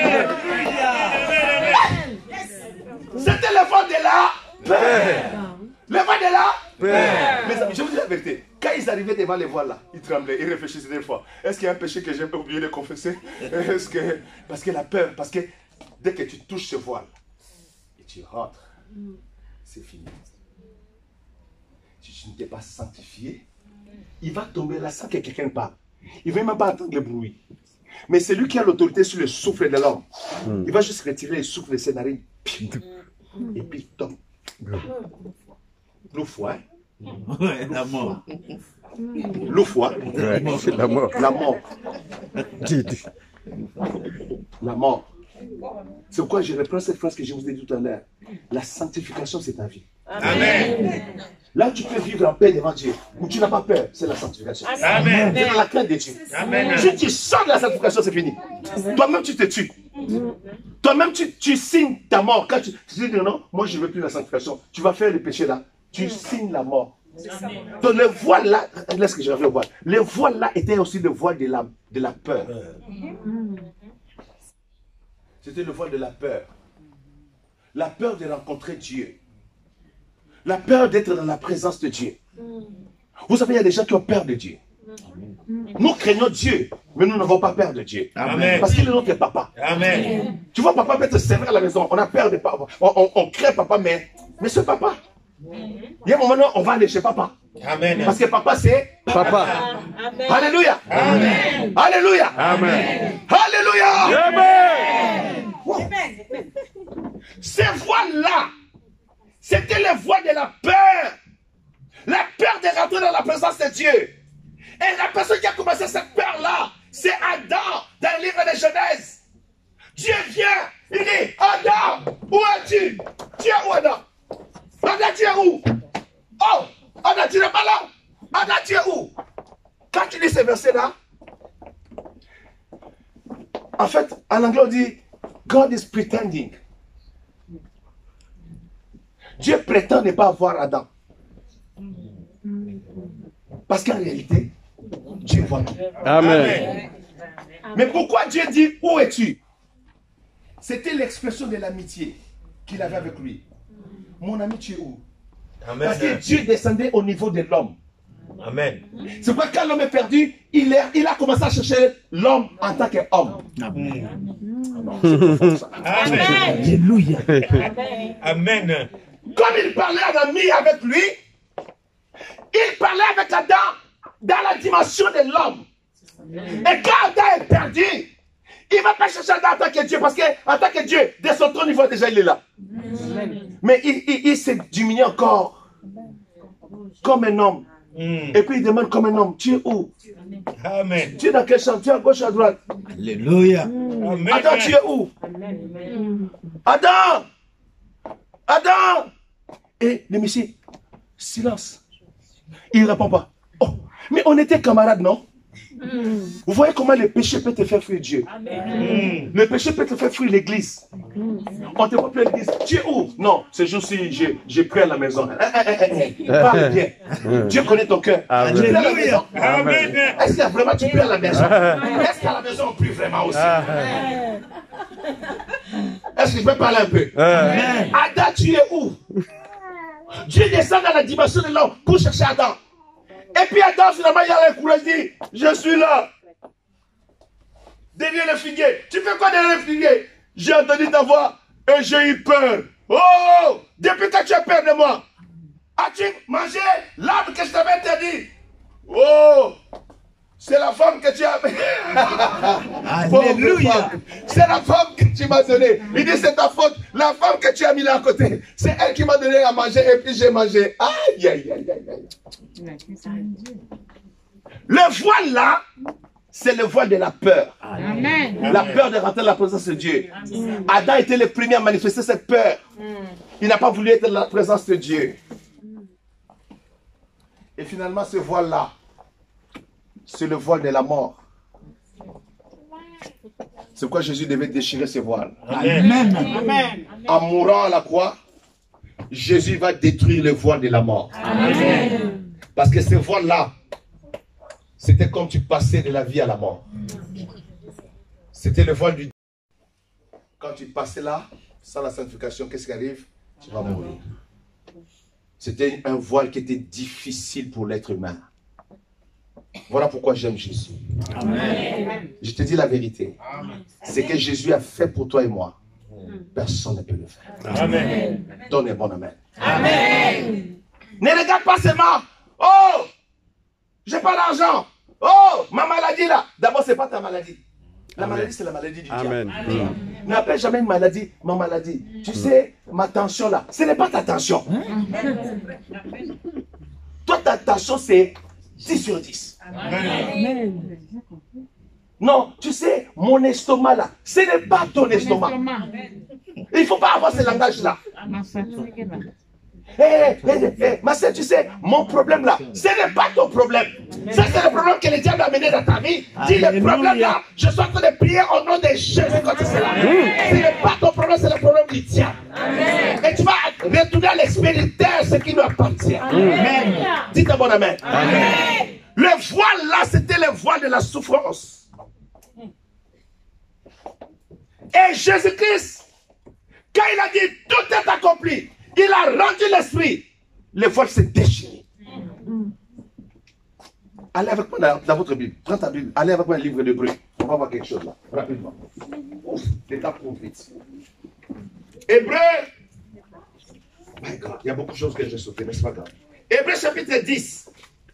[SPEAKER 1] C'était le voile de la peur. Le voile de la peur. Mes amis, je vous dis la vérité. Quand ils arrivaient devant les voiles là, ils tremblaient, ils réfléchissaient des fois. Est-ce qu'il y a un péché que j'ai oublié de confesser? Parce que la peur, parce que dès que tu touches ce voile et tu rentres, c'est fini. Tu ne t'es pas sanctifié
[SPEAKER 4] il va tomber là sans que quelqu'un parle. Il ne va même pas entendre le bruit. Mais c'est lui qui a l'autorité sur le souffle de l'homme. Il va juste retirer le souffle de ses narines. Et puis il tombe. L'oufou, hein?
[SPEAKER 2] Ouais, la mort.
[SPEAKER 4] L'oufou, hein?
[SPEAKER 5] C'est la mort.
[SPEAKER 4] La mort. La mort. C'est pourquoi je reprends cette phrase que je vous ai dit tout à l'heure. La sanctification, c'est ta vie.
[SPEAKER 2] Amen.
[SPEAKER 4] Là, tu peux vivre en paix devant Dieu. Où tu n'as pas peur, c'est la sanctification.
[SPEAKER 2] Amen.
[SPEAKER 4] C'est dans la crainte de Dieu.
[SPEAKER 2] Amen.
[SPEAKER 4] Si tu sors de la sanctification, c'est fini. Toi-même, tu te tues. Toi-même, tu signes ta mort. Quand tu dis non, moi, je ne veux plus la sanctification. Tu vas faire le péché là. Tu signes la mort. Donc, le voile là, laisse que je revienne au voile. Le voile là était aussi le voile de la peur. C'était le voile de la peur. La peur de rencontrer Dieu. La peur d'être dans la présence de Dieu. Vous savez, il y a des gens qui ont peur de Dieu. Nous craignons Dieu, mais nous n'avons pas peur de Dieu.
[SPEAKER 2] Amen.
[SPEAKER 4] Parce qu'il est notre papa.
[SPEAKER 2] Amen.
[SPEAKER 4] Tu vois, papa peut être sévère à la maison. On a peur de papa. On craint papa, mais ce papa. Il y a un moment où on va aller chez papa.
[SPEAKER 2] Amen.
[SPEAKER 4] Parce que papa, c'est
[SPEAKER 5] Papa.
[SPEAKER 4] Alléluia.
[SPEAKER 2] Amen.
[SPEAKER 4] Alléluia.
[SPEAKER 5] Amen.
[SPEAKER 4] Alléluia.
[SPEAKER 5] Amen.
[SPEAKER 4] Wow. Ces voix-là, c'était les voix de la peur. La peur de rentrer dans la présence de Dieu. Et la personne qui a commencé cette peur-là, c'est Adam dans le livre de Genèse. Dieu vient, il dit, Adam, où es-tu? Tu es où, Adam? Adam, tu es où? Oh, Adam, tu n'es pas là? Adam, tu es où? Quand tu lis ces versets-là, en fait, en anglais, on dit, God is pretending. Dieu prétend ne pas voir Adam. Parce qu'en réalité, Dieu voit tout.
[SPEAKER 5] Amen.
[SPEAKER 4] Mais pourquoi Dieu dit, où es-tu? C'était l'expression de l'amitié qu'il avait avec lui. Mon ami, tu es où? Parce que Dieu descendait au niveau de l'homme.
[SPEAKER 2] Amen.
[SPEAKER 4] C'est pourquoi quand l'homme est perdu, il a commencé à chercher l'homme en tant qu'homme.
[SPEAKER 2] Amen.
[SPEAKER 3] Alléluia.
[SPEAKER 2] Amen.
[SPEAKER 4] Comme il parlait en ami avec lui, il parlait avec Adam dans la dimension de l'homme. Et quand Adam est perdu, il ne va pas chercher Adam en tant que Dieu, parce qu'en tant que Dieu, dès son trône, il voit déjà, il est là. Mais il s'est diminué encore comme un homme. Et puis il demande comme un homme, tu es où?
[SPEAKER 2] Amen.
[SPEAKER 4] Tu es dans quelle chambre? Tu es à gauche ou à droite?
[SPEAKER 2] Alléluia. Amen.
[SPEAKER 4] Adam, tu es où? Adam! Adam! Et le monsieur, silence. Il ne répond pas. Oh, mais on était camarades, non? Vous voyez comment le péché peut te faire fuir Dieu. Le péché peut te faire fuir l'église. On te voit plus à l'église. Tu es où? Non, ce jour-ci, j'ai pris à la maison. Parle bien. Dieu connaît ton cœur. Tu pries à la maison.
[SPEAKER 2] Amen.
[SPEAKER 4] Est-ce que vraiment tu pries à la maison? Est-ce qu'à la maison on prie vraiment aussi? Est-ce que je peux parler un peu? Adam, tu es où? Dieu descend dans la dimension de l'homme pour chercher Adam. Et puis Adam, finalement, il y a le courage, il dit, je suis là. Derrière le figuier. Tu fais quoi derrière le figuier? J'ai entendu ta voix et j'ai eu peur. Oh! Depuis que tu as peur de moi, as-tu mangé l'arbre que je t'avais interdit? Oh! C'est la femme que tu as...
[SPEAKER 2] Alléluia.
[SPEAKER 4] C'est la femme que tu m'as donnée. Il dit, c'est ta faute. La femme que tu as mis là à côté, c'est elle qui m'a donné à manger et puis j'ai mangé. Aïe, aïe, aïe, aïe, aïe. Le voile là, c'est le voile de la peur.
[SPEAKER 3] Amen.
[SPEAKER 4] La peur de rentrer dans la présence de Dieu. Adam était le premier à manifester cette peur. Il n'a pas voulu être dans la présence de Dieu. Et finalement, ce voile là, c'est le voile de la mort. C'est pourquoi Jésus devait déchirer ce voile.
[SPEAKER 2] Amen.
[SPEAKER 3] Amen.
[SPEAKER 4] En mourant à la croix, Jésus va détruire le voile de la mort.
[SPEAKER 3] Amen.
[SPEAKER 4] Parce que ce voile-là, c'était comme tu passais de la vie à la mort. C'était le voile du... Quand tu passais là, sans la sanctification, qu'est-ce qui arrive? Tu vas mourir. C'était un voile qui était difficile pour l'être humain. Voilà pourquoi j'aime Jésus.
[SPEAKER 2] Amen.
[SPEAKER 4] Je te dis la vérité. Ce que Jésus a fait pour toi et moi, personne ne peut le faire.
[SPEAKER 2] Amen.
[SPEAKER 4] Donne un bon amen.
[SPEAKER 3] Amen.
[SPEAKER 4] Ne regarde pas seulement. Oh! J'ai pas d'argent. Oh, ma maladie là. D'abord, c'est pas ta maladie. La
[SPEAKER 5] Amen.
[SPEAKER 4] maladie, c'est la maladie du
[SPEAKER 5] Amen.
[SPEAKER 4] diable. N'appelle jamais une maladie ma maladie. Tu sais, ma tension là, ce n'est pas ta tension. Toi, ta tension, c'est 10 sur 10.
[SPEAKER 3] Amen.
[SPEAKER 4] Non, tu sais, mon estomac là, ce n'est pas ton estomac. Il ne faut pas avoir ce langage-là. Ma soeur, tu sais, mon problème là, ce n'est pas ton problème. Ça, c'est le problème que le diable a amené dans ta vie. Dis le problème là, je suis en train de prier au nom de Jésus contre cela. Ce n'est pas ton problème, c'est le problème du diable. Et tu vas retourner à l'expérimentaire ce qui nous appartient. Amen. Dites un bon amen. Amen. Le voile là, c'était le voile de la souffrance. Et Jésus-Christ, quand il a dit tout est accompli, il a rendu l'esprit, le voile s'est déchiré. Allez avec moi dans votre Bible. Prends ta Bible. Allez avec moi le livre d'Hébreux. On va voir quelque chose là, rapidement. Ouf, l'étape trop vite. Hébreux. My God, il y a beaucoup de choses que j'ai sautées, mais c'est pas grave. Hébreux chapitre 10.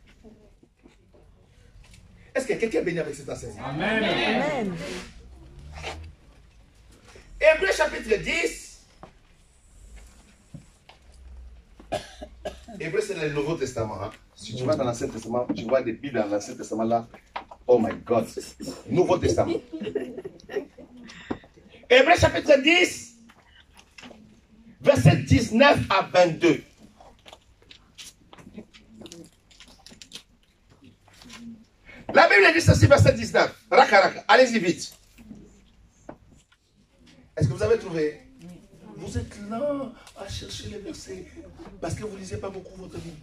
[SPEAKER 4] Est-ce que quelqu'un est béni avec cet enseignement? Amen. Amen. Hébreux chapitre 10. Hébreux, c'est le Nouveau Testament. Hein? Si tu vas dans l'Ancien Testament, tu vois des Bibles dans l'Ancien Testament là. Oh my God. Nouveau Testament. Hébreux chapitre 10, verset 19 à 22. La Bible dit ceci, verset 19. Raka, raka. Allez-y vite. Est-ce que vous avez trouvé? Vous êtes là à chercher les versets parce que vous ne lisez pas beaucoup votre Bible.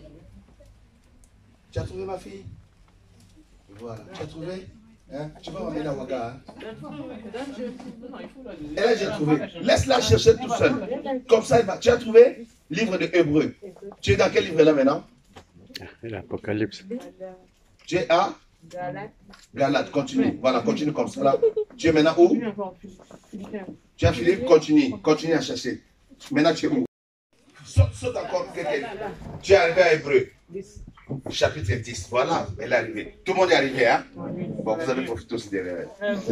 [SPEAKER 4] Tu as trouvé ma fille? Voilà. Tu as trouvé? Hein? Tu vas m'amener à Ouaga. Hein? Et là, j'ai trouvé. Laisse-la chercher tout seul. Comme ça, tu as trouvé? Livre de Hébreux. Tu es dans quel livre là maintenant?
[SPEAKER 5] L'Apocalypse.
[SPEAKER 4] Tu es à Galate. Continue. Voilà, continue comme ça là. Tu es maintenant où? Tu as Philippe, continue. Continue à chercher. Maintenant, tu es où? Saute encore quelqu'un. Tu es arrivé à Hébreux. Chapitre 10. Voilà, elle est arrivée. Tout le monde est arrivé, hein? Bon, vous allez profiter aussi des réveils.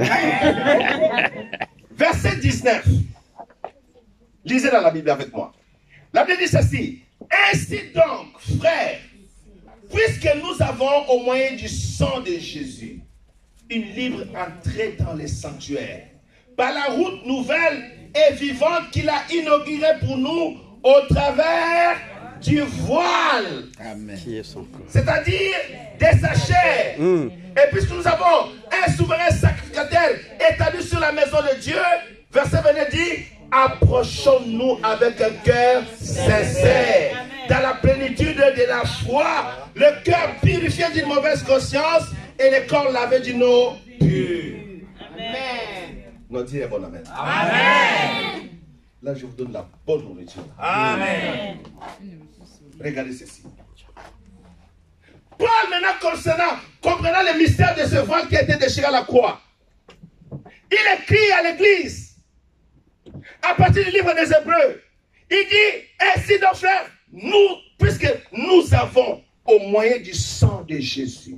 [SPEAKER 4] Verset 19. Lisez dans la Bible avec moi. La Bible dit ceci. Ainsi donc, frères, puisque nous avons au moyen du sang de Jésus une libre entrée dans les sanctuaires, par la route nouvelle et vivante qu'il a inaugurée pour nous au travers du voile.
[SPEAKER 2] Amen.
[SPEAKER 4] C'est-à-dire de sa chair. Et puisque nous avons un souverain sacrificateur établi sur la maison de Dieu, verset 22 dit, approchons-nous avec un cœur sincère, dans la plénitude de la foi, le cœur purifié d'une mauvaise conscience et le corps lavé d'une eau pure. Amen. Non, dis un bon amen. Amen. Là, je vous donne la bonne nourriture. Amen. Regardez ceci. Paul, maintenant, comprenant le mystère de ce voile qui a été déchiré à la croix, il écrit à l'église, à partir du livre des Hébreux, il dit, ainsi donc frères, nous, puisque nous avons, au moyen du sang de Jésus,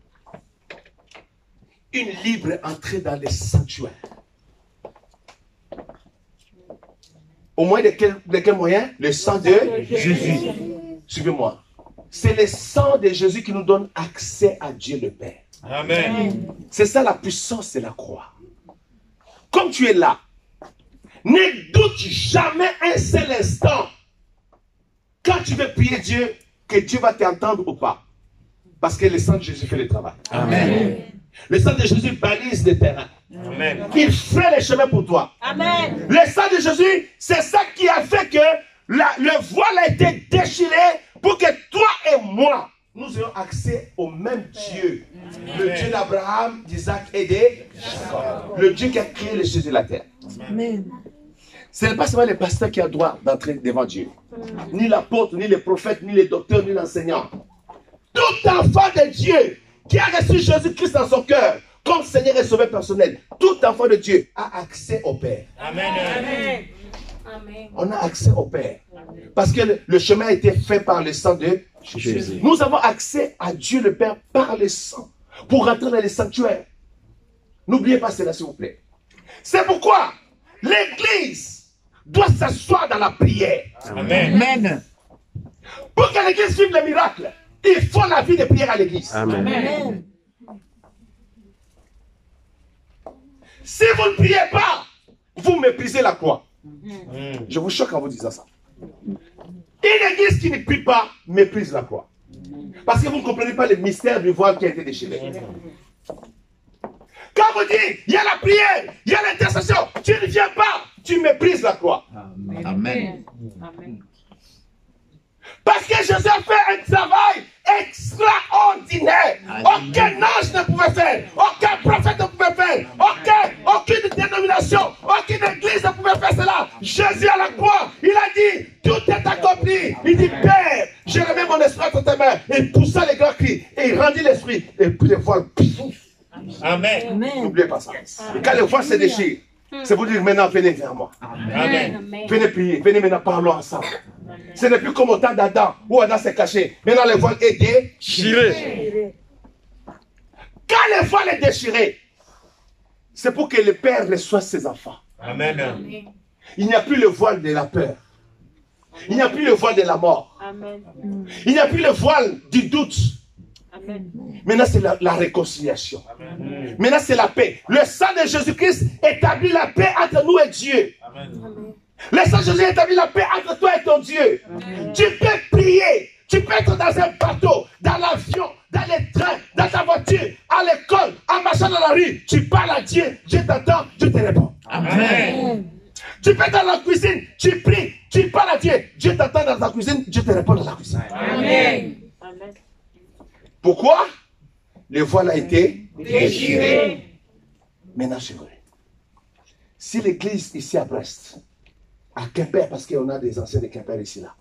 [SPEAKER 4] une libre entrée dans les sanctuaires. Au moyen de quel moyen? Le sang de Jésus. Suivez-moi. C'est le sang de Jésus qui nous donne accès à Dieu le Père. Amen. C'est ça la puissance de la croix. Comme tu es là, ne doute jamais un seul instant quand tu veux prier Dieu que Dieu va t'entendre ou pas. Parce que le sang de Jésus fait le travail. Amen. Le sang de Jésus balise le terrain. Amen. Il ferait les chemins pour toi. Amen. Le sang de Jésus, c'est ça qui a fait que le voile a été déchiré pour que toi et moi, nous ayons accès au même Dieu. Amen. Le Dieu d'Abraham, d'Isaac et de Jacob. Le Dieu qui a créé les cieux et la terre. Amen. Ce n'est pas seulement le pasteur qui a le droit d'entrer devant Dieu. Ni l'apôtre, ni le prophète, ni le docteur, ni l'enseignant. Tout enfant de Dieu qui a reçu Jésus-Christ dans son cœur comme Seigneur et Sauveur personnel, tout enfant de Dieu a accès au Père. Amen. Amen.
[SPEAKER 1] On a accès au Père. Parce que le chemin a été fait par le sang de Jésus. Nous avons accès à Dieu le Père par le sang pour rentrer dans les sanctuaires. N'oubliez pas cela, s'il vous plaît. C'est pourquoi l'Église doit s'asseoir dans la prière.
[SPEAKER 2] Amen. Amen.
[SPEAKER 1] Pour que l'Église vive le miracle, il faut la vie de prière à l'Église.
[SPEAKER 5] Amen.
[SPEAKER 3] Amen.
[SPEAKER 1] Si vous ne priez pas, vous méprisez la croix. Je vous choque en vous disant ça. Une église qui ne prie pas méprise la croix. Parce que vous ne comprenez pas le mystère du voile qui a été déchiré. Quand vous dites, il y a la prière, il y a l'intercession, tu ne viens pas, tu méprises la croix.
[SPEAKER 2] Amen.
[SPEAKER 1] Parce que Jésus a fait un travail extraordinaire. Aucun ange ne pouvait faire. Aucun prophète ne pouvait faire. Aucune dénomination, aucune église ne pouvait faire cela. Jésus à la croix, il a dit, tout est accompli. Il dit, Père, je remets mon esprit entre tes mains. Et il poussa les grands cris. Et il rendit l'esprit. Et puis les voiles.
[SPEAKER 2] Amen.
[SPEAKER 1] N'oubliez pas ça. Et quand les voiles se déchirent, c'est vous dire maintenant, venez vers moi.
[SPEAKER 2] Amen.
[SPEAKER 1] Venez prier. Venez maintenant, parlons ensemble. Ce n'est plus comme au temps d'Adam, où Adam s'est caché. Maintenant, le voile est déchiré. Quand le voile est déchiré, c'est pour que le Père reçoive ses enfants.
[SPEAKER 2] Amen.
[SPEAKER 1] Il n'y a plus le voile de la peur. Il n'y a plus le voile de la mort. Il n'y a plus le voile du doute. Maintenant, c'est la réconciliation. Maintenant, c'est la paix. Le sang de Jésus-Christ établit la paix entre nous et Dieu. Le sang de Jésus établit la paix entre toi et ton Dieu. Tu peux prier. Tu peux être dans un bateau, dans l'avion, dans les trains, dans ta voiture, à l'école, en marchant dans la rue. Tu parles à Dieu, Dieu t'entend, Dieu te répond.
[SPEAKER 2] Amen.
[SPEAKER 1] Tu peux être dans la cuisine, tu pries, tu parles à Dieu, Dieu t'entend dans ta cuisine, Dieu te répond dans la cuisine.
[SPEAKER 3] Amen.
[SPEAKER 1] Pourquoi? Le voile a été déchiré. Maintenant, c'est vrai. Si l'église ici à Brest, à Quimper, parce qu'on a des anciens de Quimper ici là.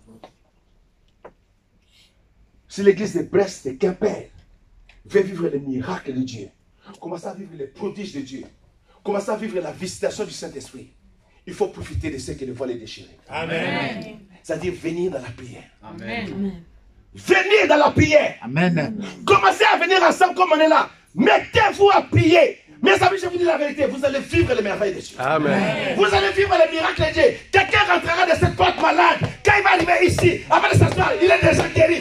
[SPEAKER 1] Si l'église de Brest, de Quimper, veut vivre les miracles de Dieu, commence à vivre les prodiges de Dieu, commence à vivre la visitation du Saint-Esprit, il faut profiter de ce que le voile est déchiré.
[SPEAKER 2] Amen.
[SPEAKER 1] C'est-à-dire venir dans la prière.
[SPEAKER 2] Amen.
[SPEAKER 1] Venir dans la prière.
[SPEAKER 2] Amen.
[SPEAKER 1] Commencez à venir ensemble comme on est là. Mettez-vous à prier. Mes amis, je vous dis la vérité, vous allez vivre les merveilles de Dieu.
[SPEAKER 5] Amen.
[SPEAKER 1] Vous allez vivre les miracles de Dieu. Quelqu'un rentrera de cette porte malade. Quand il va arriver ici, avant de s'asseoir, il est déjà guéri.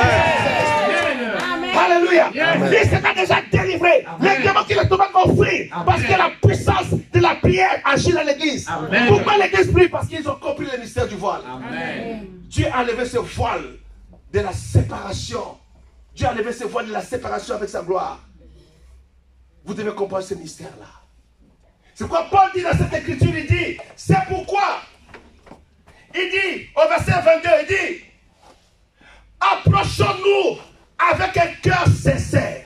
[SPEAKER 1] Alléluia. Il sera déjà délivré. Les démons qui le tombent ont pris. Parce que la puissance de la prière agit dans l'église. Pourquoi l'église prie? Parce qu'ils ont compris le mystère du voile. Dieu a enlevé ce voile de la séparation. Dieu a enlevé ce voile de la séparation avec sa gloire. Vous devez comprendre ce mystère-là. C'est quoi Paul dit dans cette écriture? Il dit, c'est pourquoi. Il dit, au verset 22, il dit, approchons-nous avec un cœur sincère.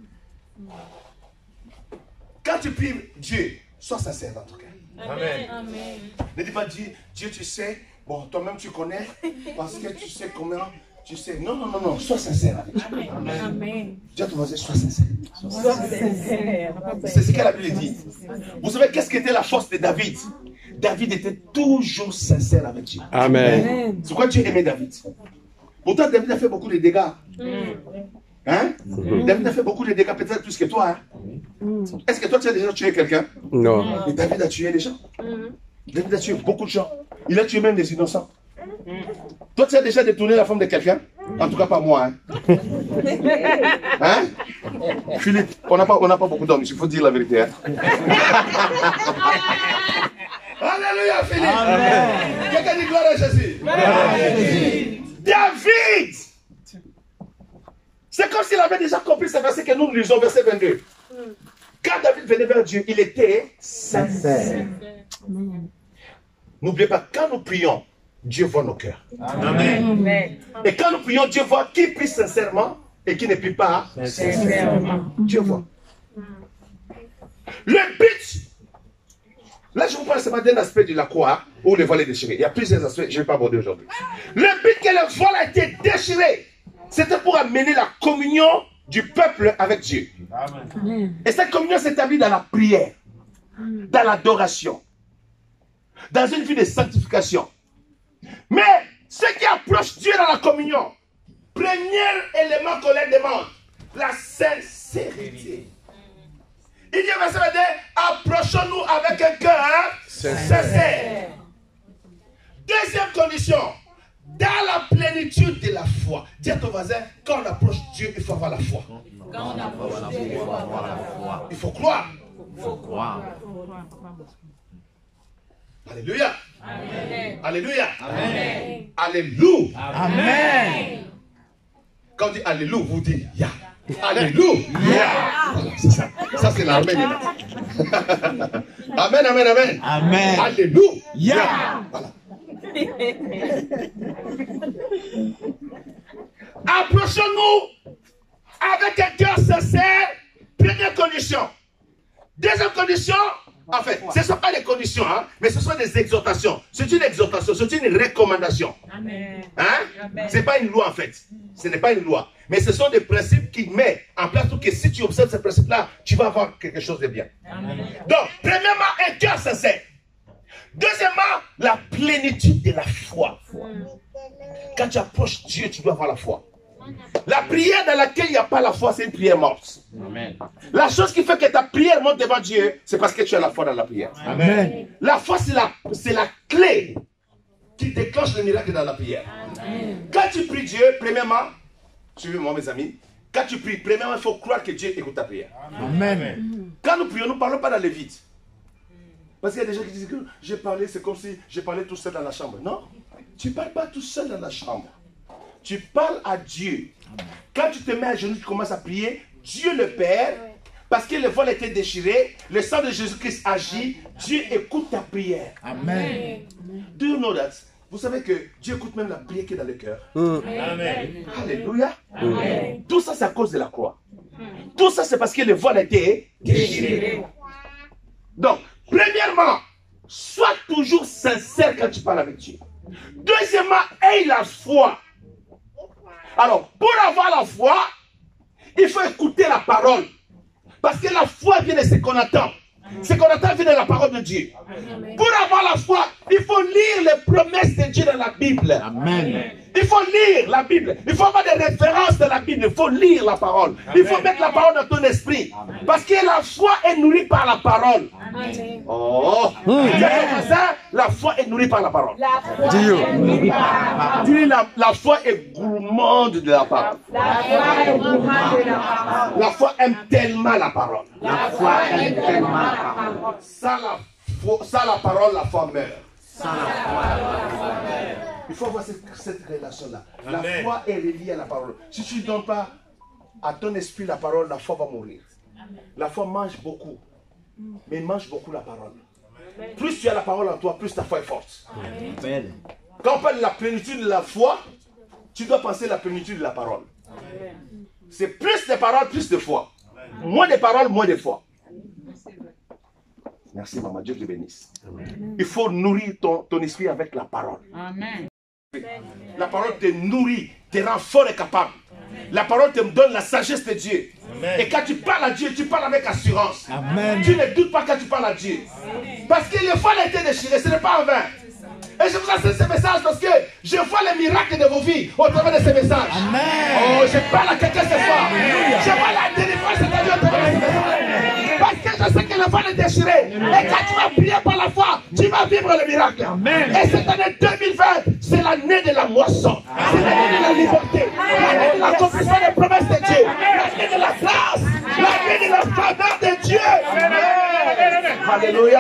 [SPEAKER 1] Quand tu pries Dieu, sois sincère dans ton cœur.
[SPEAKER 2] Amen.
[SPEAKER 1] Ne dis pas, Dieu, tu sais, bon, toi-même tu connais, parce que tu sais comment, tu sais. Non, non, non, non, sois sincère avec Dieu.
[SPEAKER 3] Amen.
[SPEAKER 1] Dieu te dit, sois sincère. C'est ce que la Bible dit. Vous savez qu'est-ce qu'était la force de David? David était toujours sincère avec Dieu.
[SPEAKER 5] Amen.
[SPEAKER 1] C'est pourquoi Dieu aimait David. Pourtant, David a fait beaucoup de dégâts. Hein? David a fait beaucoup de dégâts, peut-être plus que toi. Hein? Est-ce que toi, tu as déjà tué quelqu'un?
[SPEAKER 5] Non.
[SPEAKER 1] Et David a tué des gens. David a tué beaucoup de gens. Il a tué même des innocents. Toi, tu as déjà détourné la femme de quelqu'un? En tout cas, pas moi. Hein? Hein? Philippe, on n'a pas beaucoup d'hommes, il faut dire la vérité. Hein? Alléluia, Philippe. Quelqu'un dit gloire à Jésus. David, c'est comme s'il avait déjà compris ce verset que nous lisons, verset 22. Quand David venait vers Dieu, il était sincère. N'oubliez pas, quand nous prions, Dieu voit nos cœurs.
[SPEAKER 2] Amen.
[SPEAKER 1] Et quand nous prions, Dieu voit qui prie sincèrement et qui ne prie pas sincèrement. Dieu voit. Le but, là je vous parle seulement d'un aspect de la croix où le voile est déchiré. Il y a plusieurs aspects, je ne vais pas aborder aujourd'hui. Le but que le voile a été déchiré, c'était pour amener la communion du peuple avec Dieu.
[SPEAKER 2] Amen.
[SPEAKER 1] Et cette communion s'établit dans la prière, dans l'adoration.
[SPEAKER 4] dans une vie de sanctification. Mais ce qui approche Dieu dans la communion, premier élément qu'on leur demande, la sincérité. Il dit, verset 22, approchons-nous avec un cœur sincère. Deuxième condition, dans la plénitude de la foi. Dis à ton voisin, quand on approche Dieu, il faut avoir la foi.
[SPEAKER 2] Quand on approche Dieu, il faut avoir la foi.
[SPEAKER 4] Il faut croire.
[SPEAKER 2] Il faut croire.
[SPEAKER 4] Alléluia.
[SPEAKER 2] Amen.
[SPEAKER 4] Alléluia.
[SPEAKER 2] Amen.
[SPEAKER 4] Alléluia.
[SPEAKER 3] Amen.
[SPEAKER 4] Quand on dit Alléluia, vous dites Ya. Alléluia. Voilà, c'est ça. Ça, c'est l'armée. Amen, amen, amen.
[SPEAKER 3] Amen.
[SPEAKER 4] Alléluia. Voilà. Approchons-nous avec un cœur sincère. Première condition. Deuxième condition, en fait, ce ne sont pas des conditions, hein, mais ce sont des exhortations. C'est une exhortation, c'est une recommandation.
[SPEAKER 2] Amen.
[SPEAKER 4] Hein? Ce n'est pas une loi en fait. Ce n'est pas une loi. Mais ce sont des principes qu'il met en place pour que si tu observes ces principes-là, tu vas avoir quelque chose de bien.
[SPEAKER 2] Amen.
[SPEAKER 4] Donc, premièrement, un cœur sincère. Deuxièmement, la plénitude de la foi. Quand tu approches Dieu, tu dois avoir la foi. La prière dans laquelle il n'y a pas la foi, c'est une prière morte.
[SPEAKER 3] Amen.
[SPEAKER 4] La chose qui fait que ta prière monte devant Dieu, c'est parce que tu as la foi dans la prière.
[SPEAKER 3] Amen.
[SPEAKER 4] La foi, c'est la clé qui déclenche le miracle dans la prière. Quand tu pries Dieu, premièrement, suivez-moi mes amis, quand tu pries, premièrement, il faut croire que Dieu écoute ta prière.
[SPEAKER 3] Amen.
[SPEAKER 4] Quand nous prions, nous ne parlons pas dans les vides. Parce qu'il y a des gens qui disent que j'ai parlé, c'est comme si j'ai parlé tout seul dans la chambre. Non, tu ne parles pas tout seul dans la chambre. Tu parles à Dieu. Quand tu te mets à genoux, tu commences à prier, Dieu le Père, parce que le vol était déchiré, le sang de Jésus-Christ agit, Dieu écoute ta prière.
[SPEAKER 3] Amen.
[SPEAKER 4] Do you know that? Vous savez que Dieu écoute même la prière qui est dans le cœur.
[SPEAKER 3] Amen.
[SPEAKER 4] Alléluia. Tout ça, c'est à cause de la croix. Tout ça, c'est parce que le vol était déchiré. Donc, premièrement, sois toujours sincère quand tu parles avec Dieu. Deuxièmement, aie la foi. Alors, pour avoir la foi, il faut écouter la parole. Parce que la foi vient de ce qu'on attend. Ce qu'on attend vient de la parole de Dieu. Pour avoir la foi, il faut lire les promesses de Dieu dans la Bible.
[SPEAKER 3] Amen.
[SPEAKER 4] Il faut lire la Bible. Il faut avoir des références de la Bible. Il faut lire la parole. Il faut mettre la parole dans ton esprit. Parce que la foi est nourrie par la parole. Oh, la foi est nourrie par la parole. Dis, la foi est gourmande de la parole. La foi aime tellement la parole.
[SPEAKER 3] La foi aime tellement la parole.
[SPEAKER 4] Sans la parole, la foi meurt.
[SPEAKER 3] Sans la foi,
[SPEAKER 4] Il faut avoir cette relation-là. La foi est reliée à la parole. Si tu ne donnes pas à ton esprit la parole, la foi va mourir. La foi mange beaucoup. Mais mange beaucoup la parole. Plus tu as la parole en toi, plus ta foi est forte.
[SPEAKER 3] Amen.
[SPEAKER 4] Quand on parle de la plénitude de la foi, tu dois penser à la plénitude de la parole. C'est plus de paroles, plus de foi. Moins de paroles, moins de foi. Merci maman, Dieu te bénisse. Il faut nourrir ton esprit avec la parole.
[SPEAKER 2] Amen.
[SPEAKER 4] La parole te nourrit, te rend fort et capable. La parole te donne la sagesse de Dieu. Et quand tu parles à Dieu, tu parles avec assurance.
[SPEAKER 3] Amen.
[SPEAKER 4] Tu ne doutes pas quand tu parles à Dieu. Parce que le voile a été déchiré, ce n'est pas en vain. Et je vous enseigne ce message parce que je vois les miracles de vos vies au travers de ces messages.
[SPEAKER 3] Amen.
[SPEAKER 4] Oh, je parle à quelqu'un ce soir. Je vois la délivrance de ta vie au travers de ces messages. Parce que je sais que le voile est déchiré. Et quand tu vas prier par la foi, tu vas vivre le miracle.
[SPEAKER 3] Amen.
[SPEAKER 4] Et cette année 2020, c'est l'année de la moisson. C'est l'année de la liberté. L'année de l'accomplissement des promesses de Dieu. L'année de la grâce. L'année de la faveur de Dieu. Alléluia.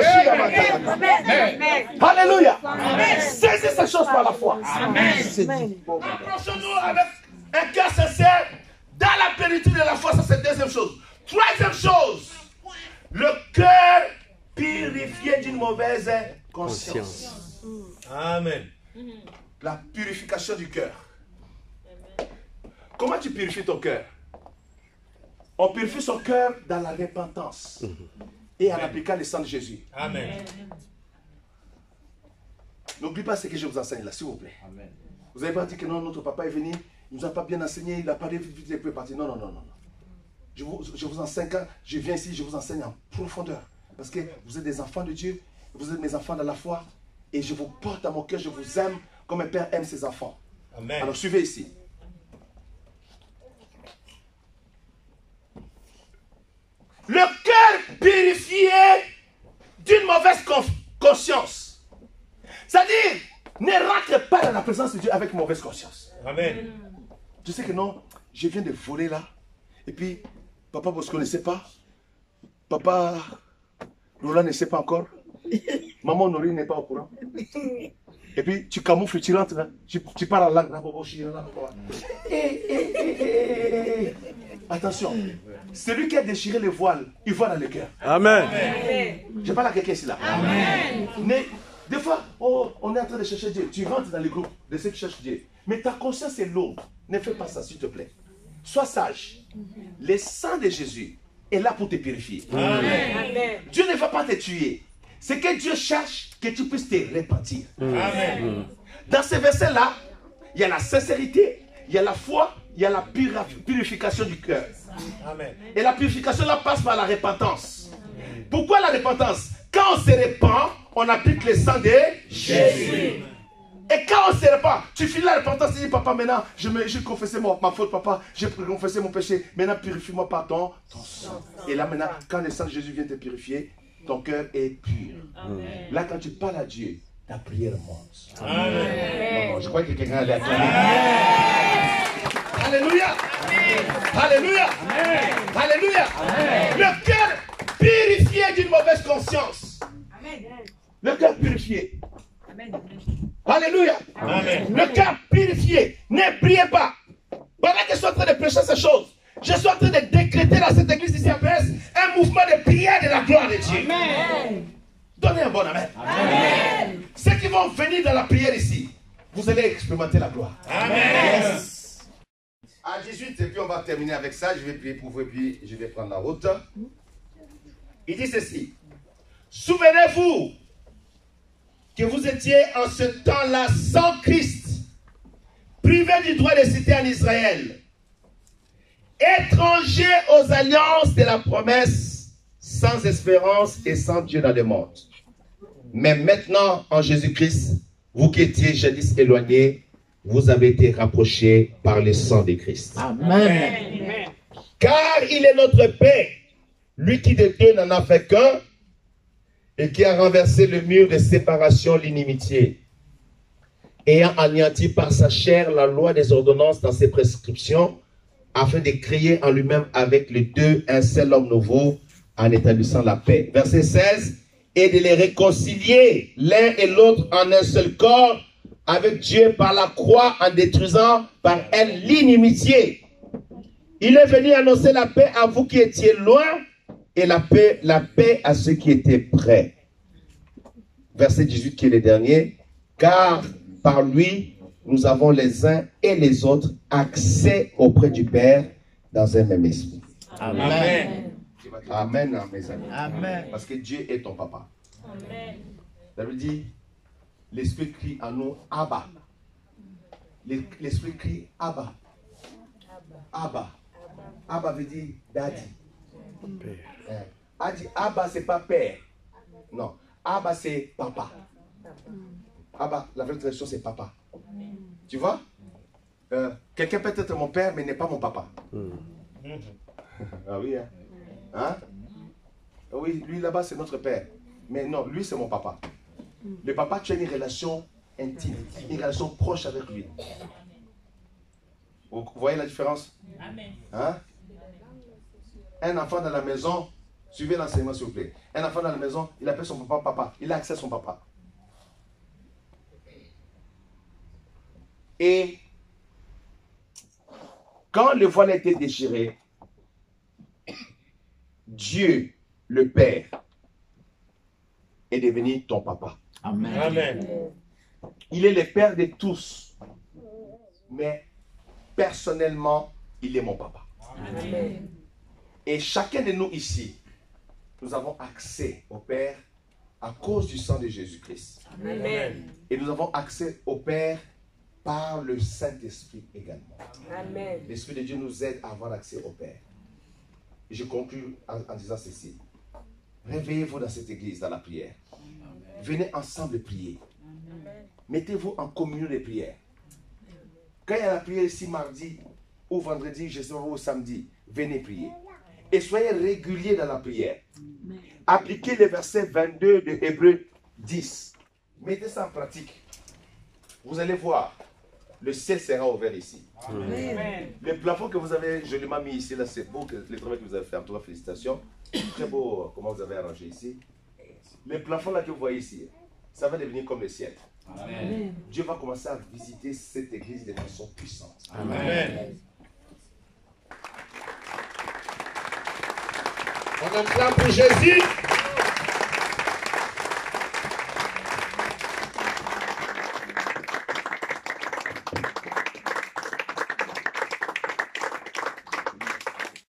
[SPEAKER 4] Alléluia. Saisis ces choses par la foi. Approchons-nous avec un cœur sincère dans la plénitude de la foi. Ça, c'est la deuxième chose. Troisième chose, le cœur purifié d'une mauvaise conscience.
[SPEAKER 6] Amen.
[SPEAKER 4] La purification du cœur. Comment tu purifies ton cœur? On purifie son cœur dans la repentance et en appliquant le sang de Jésus.
[SPEAKER 6] Amen.
[SPEAKER 4] N'oubliez pas ce que je vous enseigne là, s'il vous plaît. Vous n'avez pas dit que non, notre papa est venu, il ne nous a pas bien enseigné, il a parlé vite, il peut partir. Non, non, non, non. Je vous enseigne, quand je viens ici, je vous enseigne en profondeur. Parce que vous êtes des enfants de Dieu vous êtes mes enfants dans la foi. Et je vous porte à mon cœur, je vous aime comme un père aime ses enfants.
[SPEAKER 6] Amen.
[SPEAKER 4] Alors suivez ici. Le cœur purifié d'une mauvaise conscience. C'est-à-dire, ne rentre pas dans la présence de Dieu avec mauvaise conscience.
[SPEAKER 6] Amen.
[SPEAKER 4] Tu sais que non, je viens de voler là. Et puis, papa Bosco ne sait pas. Papa Lola ne sait pas encore. Maman Nori n'est pas au courant. Et puis, tu camoufles, tu rentres là. Tu parles en langue. Attention, celui qui a déchiré le voile, il voit dans le cœur.
[SPEAKER 6] Amen.
[SPEAKER 4] Je parle à quelqu'un ici là.
[SPEAKER 2] Amen.
[SPEAKER 4] Mais des fois, oh, on est en train de chercher Dieu. Tu rentres dans le groupe de ceux qui cherchent Dieu. Mais ta conscience est lourde. Ne fais pas ça, s'il te plaît. Sois sage. Le sang de Jésus est là pour te purifier.
[SPEAKER 2] Amen.
[SPEAKER 4] Dieu ne va pas te tuer. C'est que Dieu cherche que tu puisses te repentir.
[SPEAKER 6] Amen.
[SPEAKER 4] Dans ce verset-là, il y a la sincérité, il y a la foi, il y a la purification du cœur.
[SPEAKER 6] Amen.
[SPEAKER 4] Et la purification là passe par la repentance. Pourquoi la repentance? Quand on se repent, on applique le sang de Jésus. Et quand on se repent, tu finis la repentance, tu dis papa maintenant, j'ai confessé ma faute papa, j'ai confessé mon péché, maintenant purifie-moi par ton sang. Et là maintenant, quand le sang de Jésus vient te purifier, ton cœur est pur.
[SPEAKER 2] Amen.
[SPEAKER 4] Là quand tu parles à Dieu, ta prière monte.
[SPEAKER 6] Amen.
[SPEAKER 4] Non, je crois que quelqu'un allait acclamer. Alléluia. Alléluia. Alléluia. Le cœur purifié d'une mauvaise conscience. Le cœur purifié. Alléluia.
[SPEAKER 6] Amen.
[SPEAKER 4] Le cœur purifié. Ne priez pas. Pendant que je suis en train de prêcher ces choses, je suis en train de décréter dans cette église ici à Brest un mouvement de prière de la gloire de Dieu.
[SPEAKER 2] Amen.
[SPEAKER 4] Donnez un bon amen.
[SPEAKER 2] Amen.
[SPEAKER 4] Ceux qui vont venir dans la prière ici, vous allez expérimenter la gloire.
[SPEAKER 6] Amen.
[SPEAKER 1] À 18, et puis on va terminer avec ça. Je vais prier pour vous et puis je vais prendre la route. Il dit ceci. Souvenez-vous que vous étiez en ce temps-là sans Christ, privés du droit de cité en Israël, étrangers aux alliances de la promesse, sans espérance et sans Dieu dans le monde. Mais maintenant, en Jésus-Christ, vous qui étiez jadis éloignés, vous avez été rapprochés par le sang de Christ.
[SPEAKER 2] Amen.
[SPEAKER 1] Car il est notre paix, lui qui de deux n'en a fait qu'un, et qui a renversé le mur de séparation, l'inimitié, ayant anéanti par sa chair la loi des ordonnances dans ses prescriptions, afin de créer en lui-même avec les deux un seul homme nouveau, en établissant la paix. Verset 16, et de les réconcilier l'un et l'autre en un seul corps, avec Dieu par la croix, en détruisant par elle l'inimitié. Il est venu annoncer la paix à vous qui étiez loin, et la paix à ceux qui étaient près. Verset 18 qui est le dernier. Car par lui, nous avons les uns et les autres accès auprès du Père dans un même esprit.
[SPEAKER 6] Amen.
[SPEAKER 1] Amen, mes amis.
[SPEAKER 3] Amen.
[SPEAKER 1] Parce que Dieu est ton papa.
[SPEAKER 2] Amen.
[SPEAKER 1] Ça veut dire, l'Esprit crie en nous, Abba. L'Esprit crie, Abba. Abba. Abba veut dire daddy. Abba, c'est pas père. Non. Abba, c'est papa. Abba, la vraie traduction, c'est papa. Tu vois? Quelqu'un peut être mon père, mais n'est pas mon papa. Ah oui, hein? Hein? Oui, lui là-bas, c'est notre père. Mais non, lui, c'est mon papa. Le papa, tu as une relation intime, une relation proche avec lui. Vous voyez la différence? Hein? Un enfant dans la maison, suivez l'enseignement s'il vous plaît. Un enfant dans la maison, il appelle son papa papa. Il a accès à son papa. Et quand le voile a été déchiré, Dieu, le Père, est devenu ton papa.
[SPEAKER 3] Amen.
[SPEAKER 6] Amen.
[SPEAKER 4] Il est le Père de tous. Mais personnellement, il est mon papa.
[SPEAKER 2] Amen.
[SPEAKER 4] Et chacun de nous ici, nous avons accès au Père à cause du sang de Jésus-Christ.
[SPEAKER 2] Amen.
[SPEAKER 4] Et nous avons accès au Père par le Saint-Esprit également.
[SPEAKER 2] Amen.
[SPEAKER 4] L'Esprit de Dieu nous aide à avoir accès au Père. Et je conclue en disant ceci. Réveillez-vous dans cette église, dans la prière.
[SPEAKER 1] venez ensemble prier. Mettez-vous en communion de prière. Quand il y a la prière ici mardi ou vendredi, je sais pas, ou samedi, venez prier. Et soyez réguliers dans la prière. Appliquez le verset 22 de Hébreux 10. Mettez ça en pratique. Vous allez voir, le ciel sera ouvert ici. Le plafond que vous avez joliment mis ici, là, c'est beau, le travail que vous avez fait. En tout cas, félicitations. Très beau comment vous avez arrangé ici. Le plafond là que vous voyez ici, ça va devenir comme le ciel.
[SPEAKER 5] Amen.
[SPEAKER 1] Dieu va commencer à visiter cette église de façon puissante.
[SPEAKER 6] Amen.
[SPEAKER 1] On acclame pour Jésus.